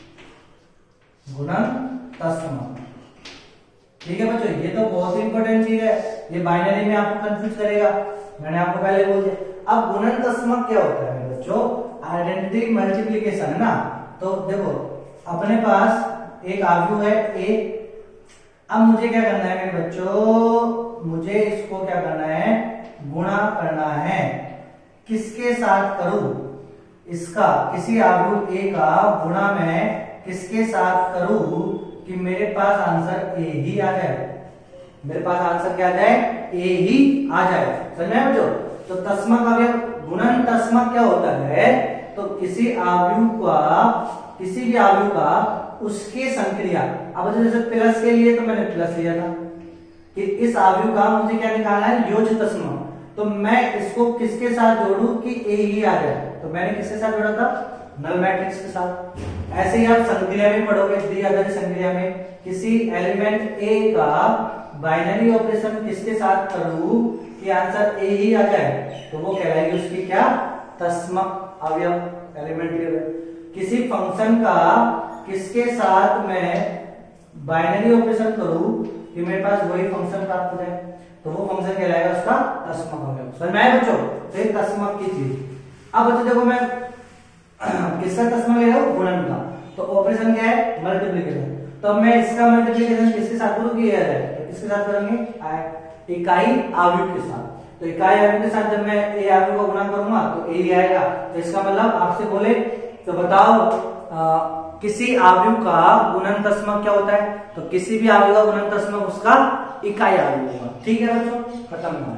गुणन तत्समक। ठीक है बच्चों, ये तो बहुत ही इंपॉर्टेंट चीज है, ये बाइनरी में आपको कंफ्यूज करेगा, मैंने आपको पहले बोल दिया। अब गुणन तत्समक क्या होता है मेरे बच्चों, आइडेंटिटी मल्टीप्लिकेशन है ना। तो देखो अपने पास एक अवयव है A, अब मुझे क्या करना है मेरे बच्चों, मुझे इसको क्या करना है, गुणा करना है। किसके साथ करूं, इसका किसी अवयव A का गुणा मैं किसके साथ करूं कि मेरे पास आंसर A ही आ जाए, मेरे पास आंसर क्या आ जाए, A ही आ जाए। समझ में बच्चों। तो तस्मक अवयव, गुणन तस्मक क्या होता है, तो किसी अवयव का, किसी भी अवयव का उसके संक्रिया, अब जैसे प्लस के लिए तो मैंने प्लस लिया था कि इस अवयव का मुझे क्या निकालना है, योज तस्मक। तो मैं इसको किसके साथ जोड़ू कि A ही आ जाए, तो मैंने किसके साथ जोड़ा था, नल मैट्रिक्स के साथ। ऐसे ही आप संक्रिया में पढ़ोगे, द्विआधारी संक्रिया में किसी एलिमेंट A का बाइनरी ऑपरेशन किसके साथ करूं कि आंसर A ही आ जाए, तो वो कहलाएगी उसकी क्या, तस्मक अवयव, एलिमेंट्री अवयव। किसी फंक्शन का किसके साथ मैं बाइनरी ऑपरेशन करूं कि मेरे पास वही फंक्शन प्राप्त हो जाए, तो वो फंक्शन कहलाएगा उसका तस्मक अवयव। समझ में आया बच्चों, तो ये तस्मक की चीज। अब बच्चों देखो मैं किसका तस्मक ले रहा हूं, गुणन का, तो ऑपरेशन क्या है, मल्टीप्लिकेशन। तो अब मैं इसका मल्टीप्लिकेशन किसके साथ करूं कि ये जाए, तो किसके साथ करेंगे, इकाई अवयव के साथ। तो इकाई अवयव के साथ जब मैं A अवयव को गुणा करूंगा तो A ही आएगा। तो इसका मतलब आपसे बोले तो बताओ किसी अवयव का गुणन तस्मक क्या होता है, तो किसी भी अवयव का गुणन तस्मक उसका इकाई अवयव होगा। ठीक है बच्चों, खत्म हुआ।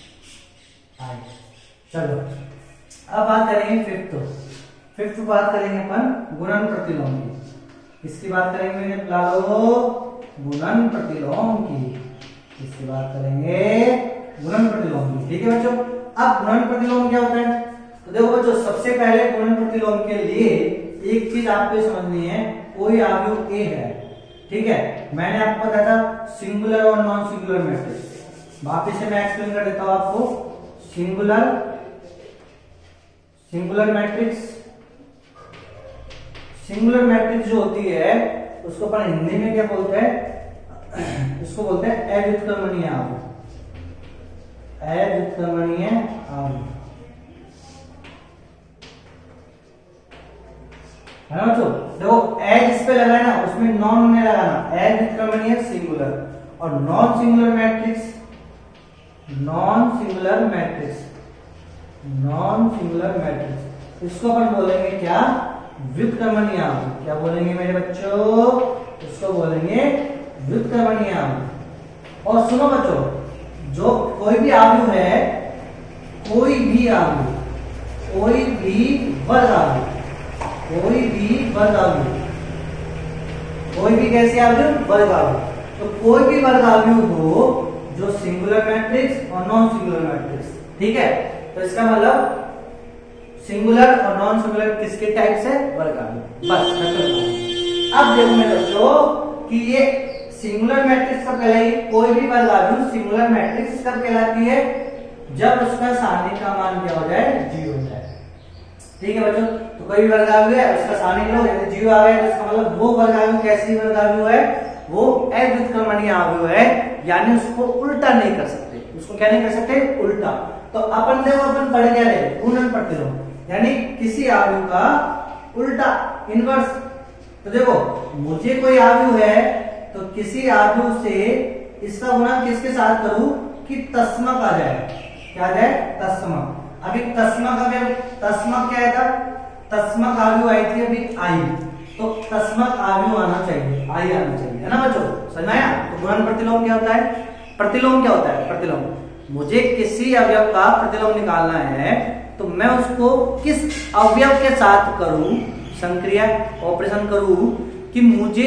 चलो अब बात करेंगे फिफ्थ बात करेंगे अपन गुणन प्रतिलोम की। इसकी बात करेंगे गुणन प्रतिलोम की, इसकी बात करेंगे गुणन प्रतिलोम की। ठीक है बच्चों, अब गुणन प्रतिलोम क्या होता है, तो देखो बच्चों सबसे पहले गुणन प्रतिलोम के लिए एक चीज आपको समझनी है, कोई अवयव A है, ठीक है, मैंने आपको बताया था सिंगुलर और नॉन सिंगुलर मैट्रिक्स। वापिस से मैं एक्सप्लेन कर देता हूं आपको। सिंगुलर मैट्रिक्स, सिंगुलर मैट्रिक्स जो होती है उसको अपन हिंदी में क्या बोलते हैं, इसको बोलते हैं अव्युत्क्रमणीय आव्यूह, अव्युत्क्रमणीय आव्यूह, है ना बच्चों। देखो एज इस पे लगा है ना, उसमें नॉन नहीं लगाना, अव्युत्क्रमणीय सिंगुलर, और non singular matrix, non singular matrix इसको अपन बोलेंगे क्या, व्युत्क्रमणीय आव्यूह। क्या बोलेंगे मेरे बच्चों, इसको बोलेंगे व्युत्क्रमणीय आव्यूह। और सुनो बच्चों, जो कोई भी आव्यूह है, कोई भी वर्ग आव्यूह, कोई भी कैसे आव्यूह, वर्ग आव्यूह। तो कोई भी वर्ग आव्यूह हो जो सिंगुलर मैट्रिक्स और नॉन सिंगुलर मैट्रिक्स, ठीक है। तो इसका मतलब सिंगुलर और नॉन सिंगुलर किसके टाइप से, वर्ग आव्यूह। बस अब देखो मेरे बच्चों कि ये सिंगुलर मैट्रिक्स कब कहलाएगी, कोई भी वर्ग आव्यूह सिंगुलर मैट्रिक्स कब कहलाती है, जब उसका सारणी का मान क्या हो जाए, 0 हो जाए। ठीक है बच्चों, तो कोई भी वर्ग आव्यूह है उसका सारणी लो, यदि 0 आ गया तो इसका मतलब वो वर्ग आव्यूह कैसी वर्ग आव्यूह है, वो अव्युत्क्रमणीय आव्यूह है, यानी उसको उल्टा नहीं कर सकते। उसको क्या नहीं कर सकते, उल्टा। तो अपन देखो अपन पढ़ गया है गुणन प्रतिलोम, यानी किसी आव्यूह का उल्टा, इनवर्स। तो देखो मुझे कोई आव्यूह है तो किसी आव्यूह से इसका गुणा किसके साथ करूं कि तस्मक आ जाए, क्या आ जाए, तस्मक। अभी तस्मक क्या है था, तस्मक आव्यूह आई थी अभी आई, तो तस्मक आव्यूह आना चाहिए, आई आना चाहिए, है ना बच्चों, समझ आया। तो गुणन प्रतिलोम क्या होता है, प्रतिलोम क्या होता है, प्रतिलोम मुझे किसी अवयव का प्रतिलोम निकालना है तो मैं उसको किस अवयव के साथ करूं, संक्रिया ऑपरेशन करूं कि मुझे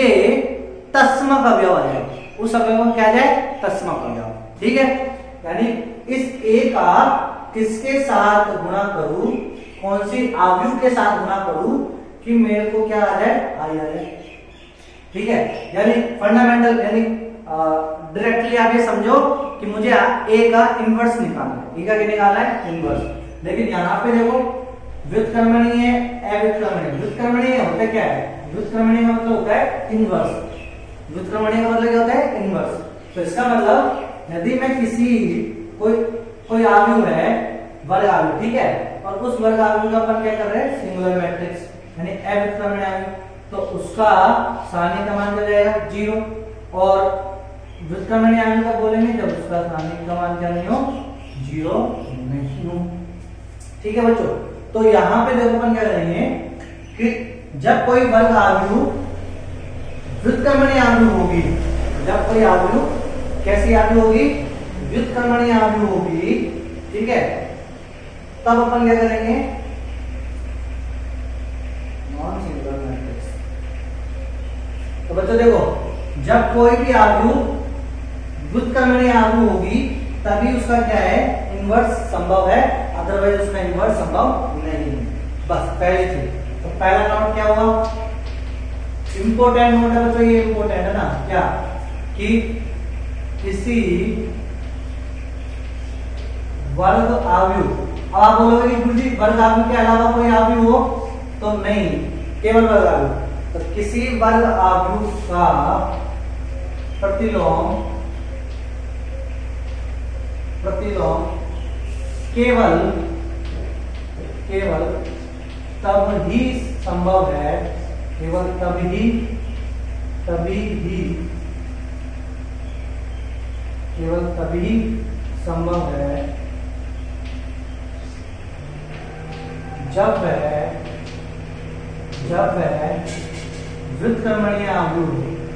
तस्मक अवयव आ जाए, उस अवयव को क्या जाए, तस्मक अवयव। ठीक है, यानी इस ए का किसके साथ गुणा करूं, कौन सी आव्यूह के साथ गुणा करूं कि मेरे को क्या आ जाए, आई आ जाए। ठीक है, यानी फंडामेंटल, यानी डायरेक्टली आप ये समझो कि मुझे ए का इनवर्स निकालना है, ए का क्या निकालना है, इनवर्स। लेकिन यहाँ पे देखो व्युत्क्रमणीय, अव्युत्क्रमणीय। व्युत्क्रमणीय होता क्या है, व्युत्क्रमणीय का मतलब होता है इनवर्स, व्युत्क्रमणीय का मतलब क्या होता है, इनवर्स। तो इसका मतलब यदि मैं किसी कोई आव्यूह है, वर्ग आव्यूह, ठीक है, और उस वर्ग आव्यूह का अपन क्या कर रहे हैं, सिंगुलर मैट्रिक्स यानी अव्युत्क्रमणीय आव्यूह, तो उसका सारणी का मान क्या जाएगा, 0। और व्युत्क्रमणीय आव्यूह का बोलेंगे जब उसका सारणी का मान क्या नहीं हो, 0 नहीं हो। ठीक है बच्चों, तो यहाँ पे देखो अपन क्या करेंगे कि जब कोई वर्ग आव्यूह व्युत्क्रमणीय आव्यूह होगी, जब कोई आव्यूह कैसी आव्यूह होगी, व्युत्क्रमणीय आव्यूह होगी, ठीक है, तब अपन क्या करेंगे, नॉन सिंगुलर मैट्रिक्स। तो बच्चों देखो जब कोई भी आव्यूह व्युत्क्रमणीय आव्यूह होगी तभी उसका क्या है, इनवर्स संभव है, अदरवाइज उसका इनवर्स संभव नहीं है। बस पहली चीज। तो पहला नोट क्या हुआ, इंपोर्टेंट नोट है बच्चों, ये इंपोर्टेंट है ना, क्या कि किसी वर्ग आव्यूह, अब आप बोलोगे कि गुरुजी वर्ग आव्यूह के अलावा कोई आव्यूह हो, तो नहीं, केवल वर्ग आव्यूह। तो किसी वर्ग आव्यूह का प्रतिलोम केवल तब ही संभव है, केवल तभी संभव है जब वह व्युत्क्रमणीय आव्यूह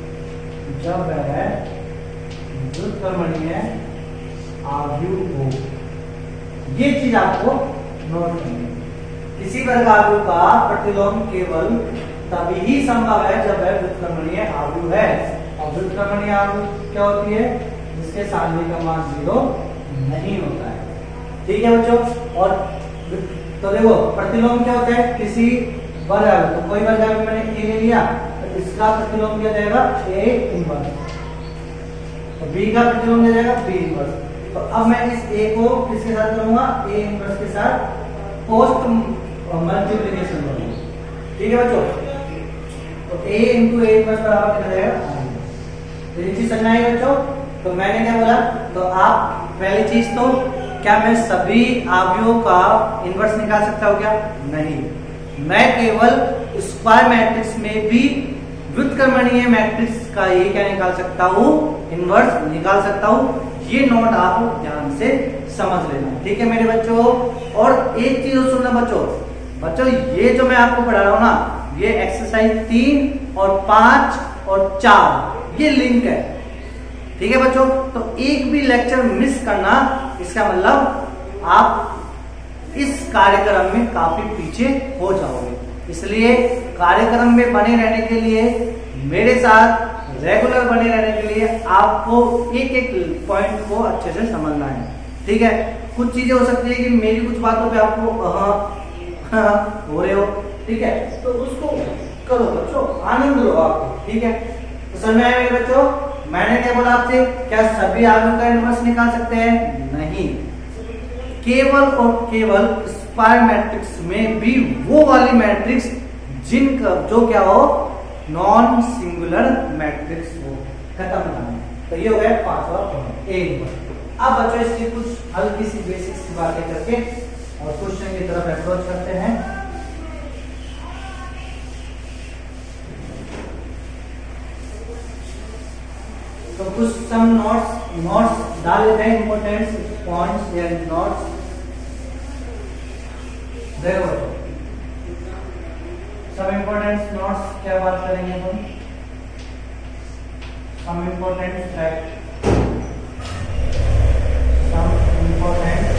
हो। ये चीज आपको नोट करनी है। किसी वर्ग आव्यूह का प्रतिलोम केवल तभी ही संभव है जब वह व्युत्क्रमणीय आव्यूह है। और व्युत्क्रमणीय आव्यूह क्या होती है, जिसके सारणी का मान 0 नहीं होता है। ठीक है बच्चों, और तो देखो प्रतिलोम क्या होता है, किसी वर्ग आव्यूह, तो कोई वर्ग आव्यूह मैंने ए ले लिया तो इसका प्रतिलोम क्या जाएगा, ए इनवर्स, तो बी का प्रतिलोम क्या जाएगा, बी इनवर्स। तो अब मैं इस ए को किसके साथ करूंगा, ए इनवर्स के साथ पोस्ट मल्टीप्लिकेशन करूंगा। ठीक है बच्चों, तो ए इंटू ए इनवर्स बराबर कितना रहेगा, तो ये चीज समझ आई बच्चों। तो मैंने क्या बोला, तो आप पहली चीज तो क्या मैं सभी अवयवों का इनवर्स निकाल सकता हूं क्या, नहीं, मैं केवल स्क्वायर मैट्रिक्स में भी व्युत्क्रमणीय मैट्रिक्स का ये क्या निकाल सकता हूं, इनवर्स निकाल सकता हूं। ये नोट आप ध्यान से समझ लेना, ठीक है मेरे बच्चों। और एक चीज सुनना बच्चों, ये जो मैं आपको पढ़ा रहा हूं ना, ये एक्सरसाइज 3 और 5 और 4 ये लिंक है, ठीक है बच्चों। तो एक भी लेक्चर मिस करना, इसका मतलब आप इस कार्यक्रम में काफी पीछे हो जाओगे। इसलिए कार्यक्रम में बने रहने के लिए, मेरे साथ रेगुलर बने रहने के लिए आपको एक एक पॉइंट को अच्छे से समझना है, ठीक है। कुछ चीजें हो सकती है कि मेरी कुछ बातों पे आपको हो रहे हो, ठीक है, तो उसको करो बच्चों, आनंद लो आपको, ठीक है। तो समझ में आया मेरे बच्चों, मैंने क्या बोला आपसे, क्या सभी अवयवों का इनवर्स निकाल सकते हैं, नहीं, केवल और केवल स्क्वायर मैट्रिक्स में भी वो वाली मैट्रिक्स जिनका जो क्या हो, नॉन सिंगुलर मैट्रिक्स हो, खत्म करना। तो ये हो गया 5वां पॉइंट, ए इनवर्स। अब बच्चों इसकी कुछ हल्की सी बेसिक सी बातें करके और क्वेश्चन की तरफ अप्रोच करते हैं। तो कुछ सम नोट्स डाल लेते हैं, इंपॉर्टेंट पॉइंट्स या नोट्स। देखो सम इंपॉर्टेंट नोट्स, क्या बात करेंगे हम, some important fact, some important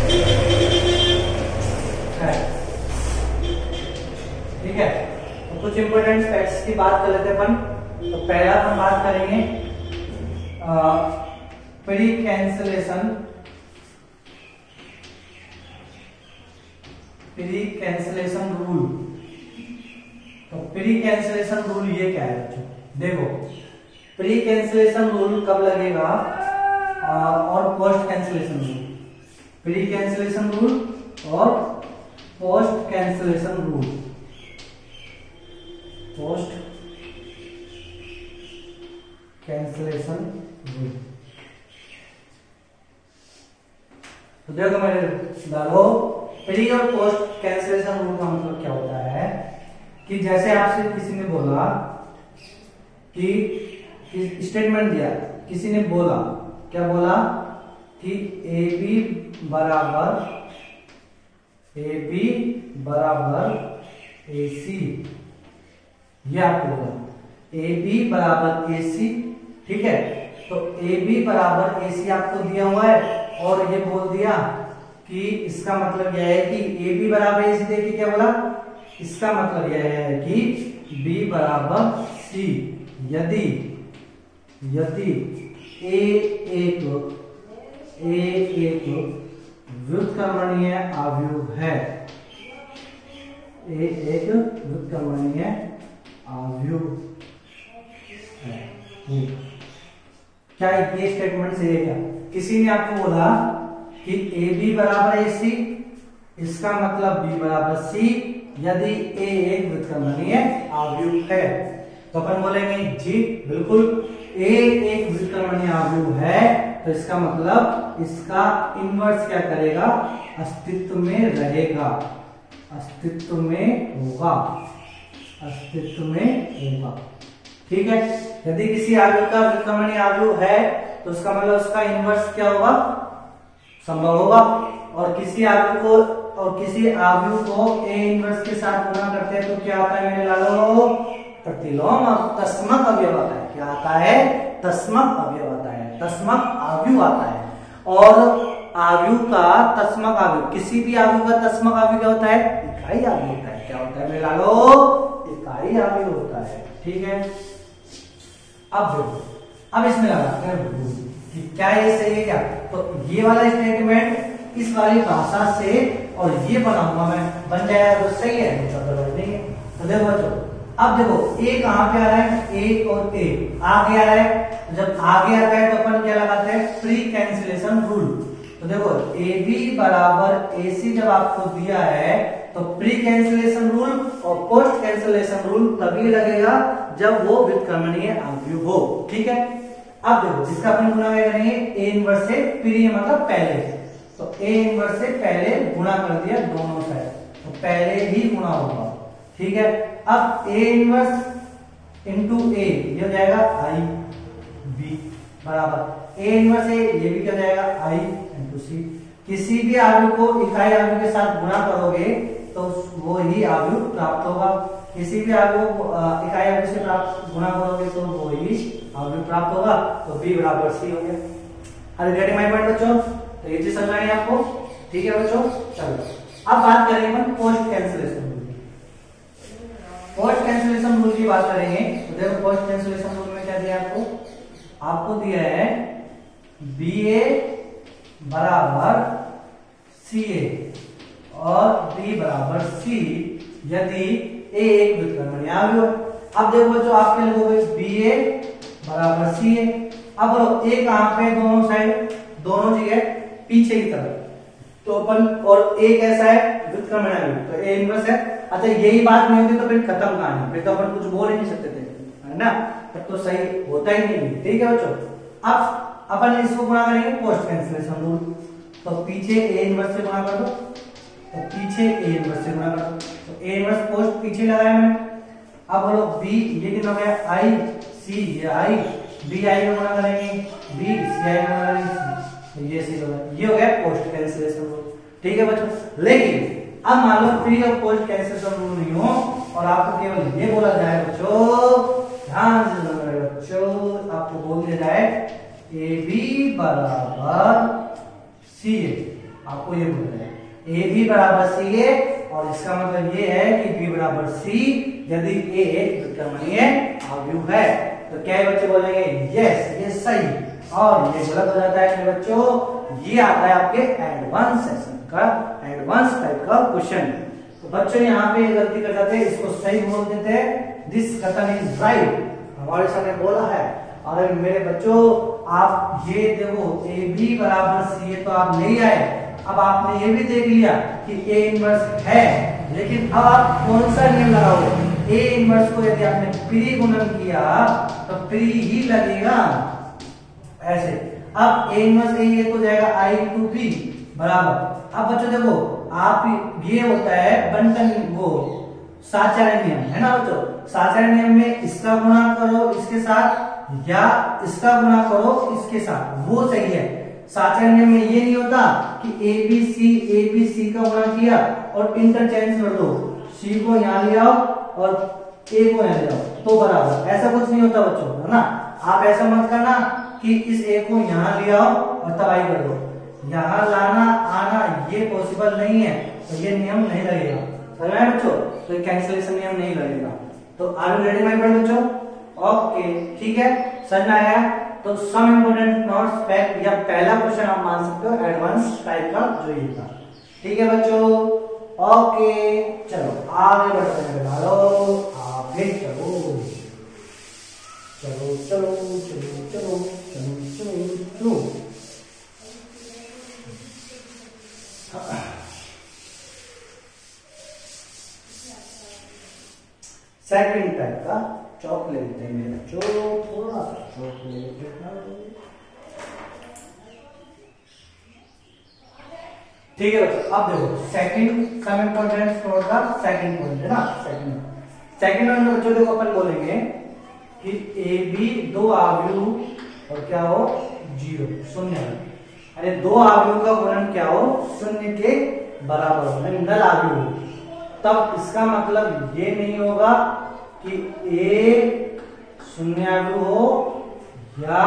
fact, ठीक है। तो कुछ इंपॉर्टेंट फैक्ट्स की बात कर लेते हैं अपन। तो पहला हम बात करेंगे प्री कैंसलेशन रूल। तो प्री कैंसलेशन रूल ये क्या है बच्चों, देखो प्री कैंसलेशन रूल कब लगेगा और post cancellation rule, pre cancellation rule और post cancellation rule, post cancellation rule. तो देखो मेरे दादो, प्री और पोस्ट कैंसलेशन रूल का मतलब क्या होता है कि जैसे आपसे किसी ने बोला कि स्टेटमेंट दिया, किसी ने बोला, क्या बोला कि ए बी बराबर ए सी, ये आपको बोला ए बी बराबर ए सी, ठीक है। तो ए बी बराबर ए सी आपको दिया हुआ है और ये बोल दिया कि इसका मतलब यह है कि ए बी बराबर ए सी, देखिए क्या बोला, इसका मतलब यह है कि बी बराबर सी यदि ए एक व्युत्क्रमणीय अवयव है, ए एक व्युत्क्रमणीय अवयव है। क्या ये स्टेटमेंट से है क्या, किसी ने आपको बोला कि ए बी बराबर ए सी, इसका मतलब बी बराबर सी यदि ए एक व्युत्क्रमणीय अवयव है, तो अपन बोलेंगे जी बिल्कुल, ए एक व्युत्क्रमणीय अवयव है तो इसका मतलब इसका इनवर्स क्या करेगा, अस्तित्व में रहेगा, अस्तित्व में होगा, अस्तित्व में होगा, ठीक है। यदि किसी अवयव का व्युत्क्रमणीय अवयव है तो उसका मतलब उसका इनवर्स क्या होगा, संभव होगा। और किसी अवयव को ए इनवर्स के साथ गुणा करते हैं तो क्या आता है मेरे लालो, प्रतिलोम तस्मक अवयव आता है। क्या आता है, तस्मक अवयव आता है, तस्मक अवयव आता है। और अवयव का तस्मक अवयव, किसी भी अवयव का तस्मक अवयव क्या होता है, इकाई अवयव होता है। क्या होता है मेरे लालो, इकाई अवयव होता है, ठीक है। अब देखो, अब इसमें लगाते हैं कि क्या ये सही है क्या, तो ये वाला स्टेटमेंट इस वाली भाषा से और ये बनाऊंगा मैं, बन जाएगा तो सही है, तो देखो बच्चों, अब देखो ए कहां पे आ रहा है, ए और ए आगे आ रहा है, जब आगे आता है तो अपन क्या लगाते हैं, प्री कैंसिलेशन रूल। तो देखो ए बी बराबर ए सी जब आपको दिया है तो प्री कैंसिलेशन रूल और पोस्ट कैंसिलेशन रूल तभी लगेगा जब वो व्युत्क्रमणीय अवयव हो। ठीक है, अब देखो जिसका अपन गुणा करेंगे ए इनवर्स से प्री मतलब पहले, तो ए इनवर्स से पहले गुणा कर दिया दोनों साइड, तो पहले ही गुणा होगा। ठीक है, अब ए इनवर्स इंटू ए ये हो जाएगा आई बी बराबर ए इनवर्स ए, ये भी क्या जाएगा आई इंटू सी। किसी भी अवयव को इकाई अवयव के साथ गुणा करोगे तो वो ही अवयव प्राप्त होगा, किसी भी अवयव को इकाई अवयव से प्राप्त गुणा करोगे तो वो ही अवयव प्राप्त होगा, तो बी बराबर सी हो गया। आर गेटिंग माय पॉइंट बच्चों? तो ये चीज समझ आई आपको? ठीक है बच्चों, चलो अब बात करेंगे हम पोस्ट कैंसिलेशन रूल की। पोस्ट कैंसिलेशन रूल की बात करेंगे तो देखो पोस्ट कैंसिलेशन रूल में क्या दिया आपको? आपको दिया है बी ए बराबर सी ए और बी बराबर सी यदि ए एक व्युत्क्रमणीय अवयव है। अब देखो जो आपके लिखोगे बी ए बराबर सी ए, अब ए कहां पे? दोनों साइड, दोनों जगह पीछे की तरफ, तो अपन और ए कैसा है? व्युत्क्रमणीय अवयव, तो ए इनवर्स है। अच्छा यही बात नहीं होती तो फिर खत्म कहानी, फिर तो अपन कुछ बोल ही नहीं सकते थे, है ना, तब तो सही होता ही नहीं। ठीक है बच्चों, अब अपन इसको गुणा करेंगे पोस्ट कैंसिलेशन रूल, तो पीछे ए इनवर्स से गुणा कर दो, तो पीछे ए इनवर्स से गुणा कर दो, तो ए इनवर्स पोस्ट पीछे लगाया मैंने। अब बोलो बी ये कितना हो गया? आई सी, ये आई बी आई में गुणा करेंगे, बी सी आई में गुणा करेंगे, तो ये सी होगा, ये हो गया पोस्ट कैंसिलेशन रूल। ठीक है बच्चों, लेकिन अब मान लो प्री और पोस्ट कैंसिलेशन रूल नहीं हो और आपको केवल ये बोला जाए बच्चों, ध्यान से सुनो बच्चों, आपको बोल दिया जाए ए बी बराबर सी ए, आपको ये बोला जाए ए बी बराबर सी ए, और इसका मतलब ये है कि बी बराबर सी यदि ए एक व्युत्क्रमणीय अवयव है, तो क्या बच्चे बोलेंगे? यस ये सही, और ये गलत हो जाता है बच्चों। ये आता है आपके एडवांस सेशन का एडवांस टाइप का क्वेश्चन। तो बच्चों यहाँ पे गलती कर जाते हैं, इसको सही बोल देते हैं, दिस कथन इज राइट, हमारे सामने बोला है। और मेरे बच्चों आप ये देखो ए बी बराबर सी ए तो आप नहीं आए, अब आपने ये भी देख लिया कि ए इनवर्स है, लेकिन अब आप कौन सा नियम लगाओगे? ए इनवर्स को यदि आपने प्री गुणन किया तो प्री ही लगेगा ऐसे। अब ए इनवर्स ए ये तो जाएगा आई टू बी बराबर। अब बच्चों देखो आप ये होता है बंटन वो साचार्य नियम, है ना बच्चों? साचार्य नियम में इसका गुणा करो इसके साथ या इसका गुणा करो इसके साथ, वो सही है। साचार्य नियम में ये नहीं होता कि ए बी सी का गुणा किया और इंटरचेंज कर दो, सी को यहाँ ले आओ और ए को यहाँ ले आओ तो बराबर, ऐसा कुछ नहीं होता बच्चों, है ना। आप ऐसा मत करना कि इस ए को यहाँ ले आओ और तबाही कर दो, यहाँ लाना आना ये पॉसिबल नहीं है, तो ये नियम नहीं लगेगा, समझ में बच्चों? तो ये कैंसिलेशन नियम नहीं लगेगा। तो are you ready my friend बच्चों? ओके ठीक है, समझ में आया? तो सम इम्पोर्टेंट नोट्स फैक्ट या पहला क्वेश्चन आप मान सकते हो एडवांस टाइप का जो ये था। ठीक है बच्चों, ओके चलो आगे बढ़ते हैं, आगे चलो चलो चलो चलो चलो चलो चलो चलो। सेकंड टाइप का चौक ले लेते हैं मेरे बच्चों, थोड़ा सा चौक ले लेते हैं। ठीक है बच्चों, अब देखो सेकंड सम इम्पोर्टेंट नोट का सेकंड पॉइंट है ना, सेकंड पॉइंट में बच्चों देखो अपन बोलेंगे कि ए बी दो अवयव और क्या हो? जीरो, शून्य। अरे दो अवयव का गुणन क्या हो? शून्य के बराबर हो, नल अवयव हो, तब इसका मतलब ये नहीं होगा कि ए शून्य अवयव हो या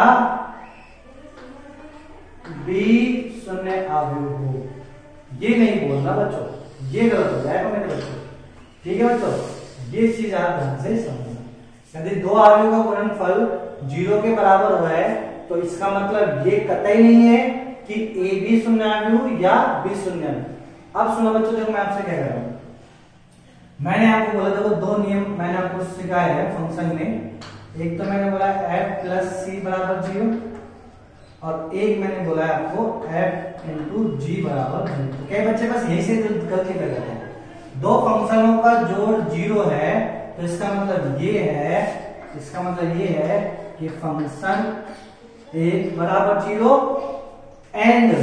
बी शून्य अवयव हो, ये नहीं बोलना बच्चों, ये गलत हो जाएगा मेरे बच्चों। ठीक है बच्चों, ये चीज आप ध्यान से समझना। यदि दो अवयव का गुणनफल जीरो के बराबर हो है तो इसका मतलब ये कतई नहीं है कि ए बी शून्य अवयव या बी शून्य अवयव। अब सुनो बच्चों, देखो मैं आपसे क्या कह रहा हूं, मैंने आपको बोला देखो दो नियम मैंने आपको सिखाया है फंक्शन में। एक तो मैंने बोला f प्लस सी बराबर 0 और एक मैंने बोला है आपको f इंटू जी बराबर 0। तो कई बच्चे बस यही से गलती कर जाते हैं, दो फंक्शनों का जोड़ 0 है तो इसका मतलब ये है, इसका मतलब ये है कि फंक्शन a बराबर 0 एंड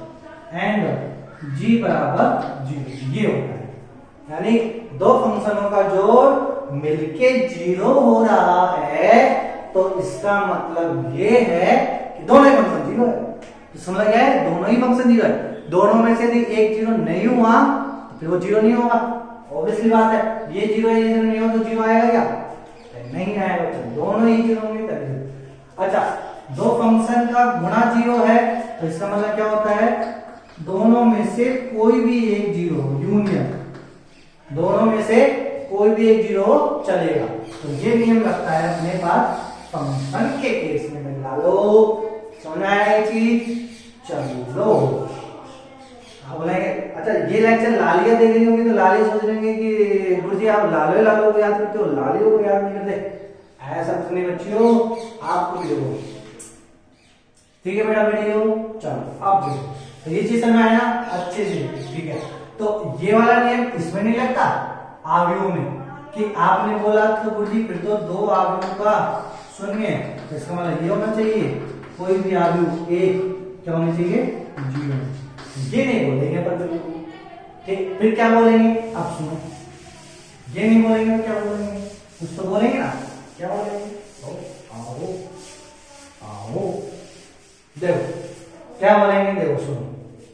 g बराबर 0, ये होता है। यानी दो फंक्शनों का जोड़ मिलके 0 हो रहा है तो इसका मतलब ये है कि दोनों ही फंक्शन 0 है। तो समझ गया है, दोनों ही फंक्शन 0 है। दोनों में से यदि एक 0 नहीं हुआ तो फिर वो 0 नहीं होगा, ऑब्वियसली बात है। ये 0 है, ये 0 नहीं हो तो 0 आएगा क्या? नहीं आएगा, दोनों ही 0 होंगे तभी। अच्छा, दो फंक्शन का गुणा 0 है तो इसका मतलब क्या होता है, दोनों में से कोई भी एक 0 हो, यूनियन, दोनों में से कोई भी एक 0 चलेगा। तो ये नियम लगता है अपने पास फंक्शन के केस में। मिला लो, समझ आया ये चीज? चलो बोलेंगे अच्छा ये लेक्चर लालिया देख रही होंगी तो लालिया सोच रहे कि गुरुजी आप लालो को याद करते हो, लालियो को याद नहीं करते। ऐसा कुछ नहीं बच्चियों, आपको भी देखो, ठीक है बेटा बेटी हो। चलो अब देखो, तो ये चीज समझ आया ना अच्छे से, ठीक है। तो ये वाला नियम इसमें नहीं लगता, आव्यूह में, कि आपने बोला तो गुरुजी फिर तो दो आव्यूह का शून्य, तो इसका मतलब ये होना चाहिए कोई भी आव्यूह एक क्या होना चाहिए 0। ये नहीं बोलेंगे पर बिल्कुल, ठीक। फिर क्या बोलेंगे, अब सुनो, ये नहीं बोलेंगे तो क्या बोलेंगे, कुछ तो बोलेंगे ना, क्या बोलेंगे, आओ आओ, देखो क्या बोलेंगे, देखो सुनो।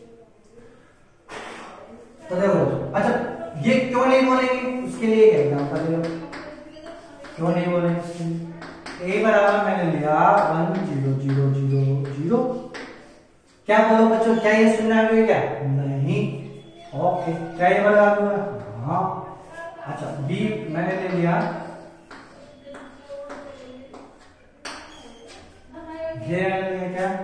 तो देखो अच्छा ये क्यों नहीं बोलेंगे, उसके लिए एक एग्जांपल ले लो, क्यों नहीं बोलेंगे उसके लिए। a बराबर मैंने लिया 1 0 0 0 0, क्या बोलो बच्चों, क्या ये सुनना है क्या? नहीं। ओके, क्या ये बराबर हुआ? हाँ। अच्छा b मैंने ले लिया, ये मैंने लिया क्या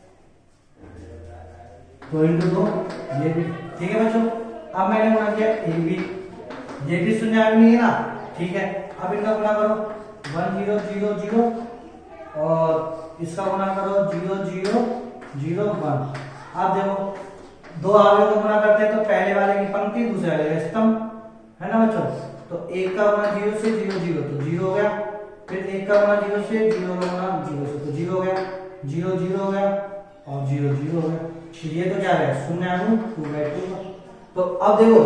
2 इंटू 2, ये भी ठीक है बच्चों। अब मैंने गुणा किया ए बी, ये भी शून्य नहीं है ना, ठीक है। अब इनका गुणा करो 1 0 0 0 और इसका गुणा करो 0 0 0 1। अब देखो दो आवेग का गुणा करते हैं तो पहले वाले की पंक्ति दूसरे वाले का स्तंभ, है ना बच्चों। तो एक का गुणा 0 से 0 0 तो 0 हो गया, फिर एक का गुणा 0 से 0 का गुणा 0 से तो 0 हो गया, 0 0 हो गया और 0 0 हो गया। ये तो क्या है शून्य 2/2। तो अब देखो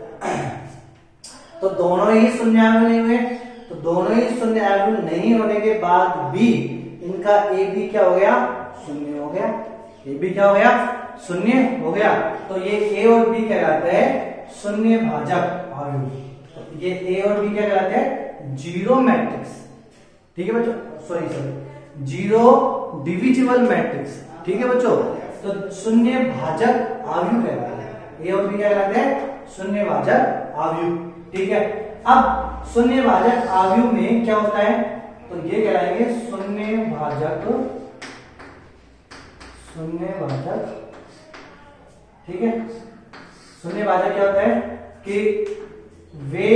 तो दोनों ही शून्यावु नहीं हुए, तो दोनों ही शून्यावु नहीं होने के बाद भी इनका ए बी क्या हो गया, शून्य हो गया। ए बी क्या हो गया, शून्य हो गया। तो ये ए और बी कहलाते हैं शून्य भाजक आव्यूह। तो ये ए और बी क्या कहलाते हैं, जीरो मैट्रिक्स, ठीक है बच्चों, सॉरी जीरो डिविजिबल मैट्रिक्स, ठीक है बच्चों। तो शून्य भाजक आव्यूह कहलाते हैं, ए और बी क्या कहलाते हैं, शून्य भाजक आव्यूह, ठीक है। अब शून्य भाजक आव्यूह में क्या होता है, तो ये कहलाएंगे शून्य भाजक, ठीक है। शून्य भाजक क्या होता है कि वे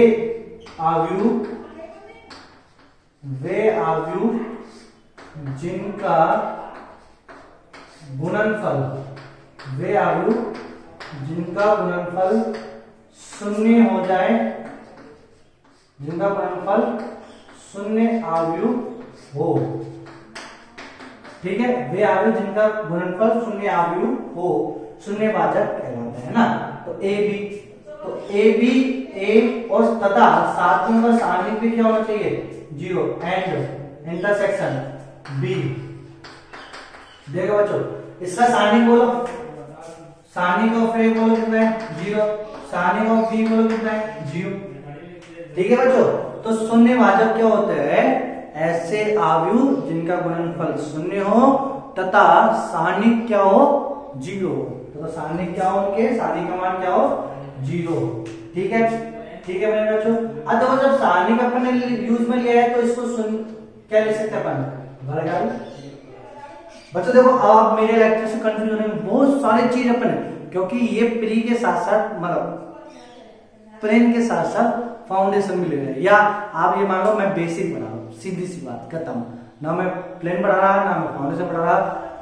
आव्यूह जिनका गुणनफल, वे आव्यूह जिनका गुणनफल शून्य हो जाए, जिनका गुणनफल शून्य आव्यूह हो, ठीक है। वे आव्यूह जिनका गुणनफल शून्य आव्यूह हो शून्य भाजक कहलाते हैं ना। तो ए बी, तो ए बी ए और तथा साथ में उनका सारणिक भी क्या होना चाहिए, 0 एंड इंटरसेक्शन बी। देखो बच्चों इसका सारणिक बोलो, सारणिक ऑफ ए बोलो कितना है 0, सारणिक ऑफ बी बोलो कितना है 0, ठीक है बच्चों। तो शून्य भाजक क्या होते हैं, ऐसे आव्यूह जिनका गुणनफल शून्य हो तथा सारणिक क्या हो 0 हो। तो सारणिक क्या हो, उनके सारणिक का मान क्या हो 0, ठीक है, ठीक है मेरे बच्चों। अब देखो जब सारणिक अपन ने यूज में लिया है तो इसको क्या ले सकते अपन, वर्गाकार। बच्चों देखो अब मेरे लेक्चर से कंफ्यूज होने में बहुत सारी चीज अपन, क्योंकि ये प्री के साथ साथ मतलब प्लेन के साथ साथ फाउंडेशन भी ले रहे हैं, या आप ये मान लो मैं बेसिक बना रहा हूँ, सीधी सी बात खत्म। ना मैं प्लेन पढ़ा रहा, ना मैं फाउंडेशन पढ़ा रहा,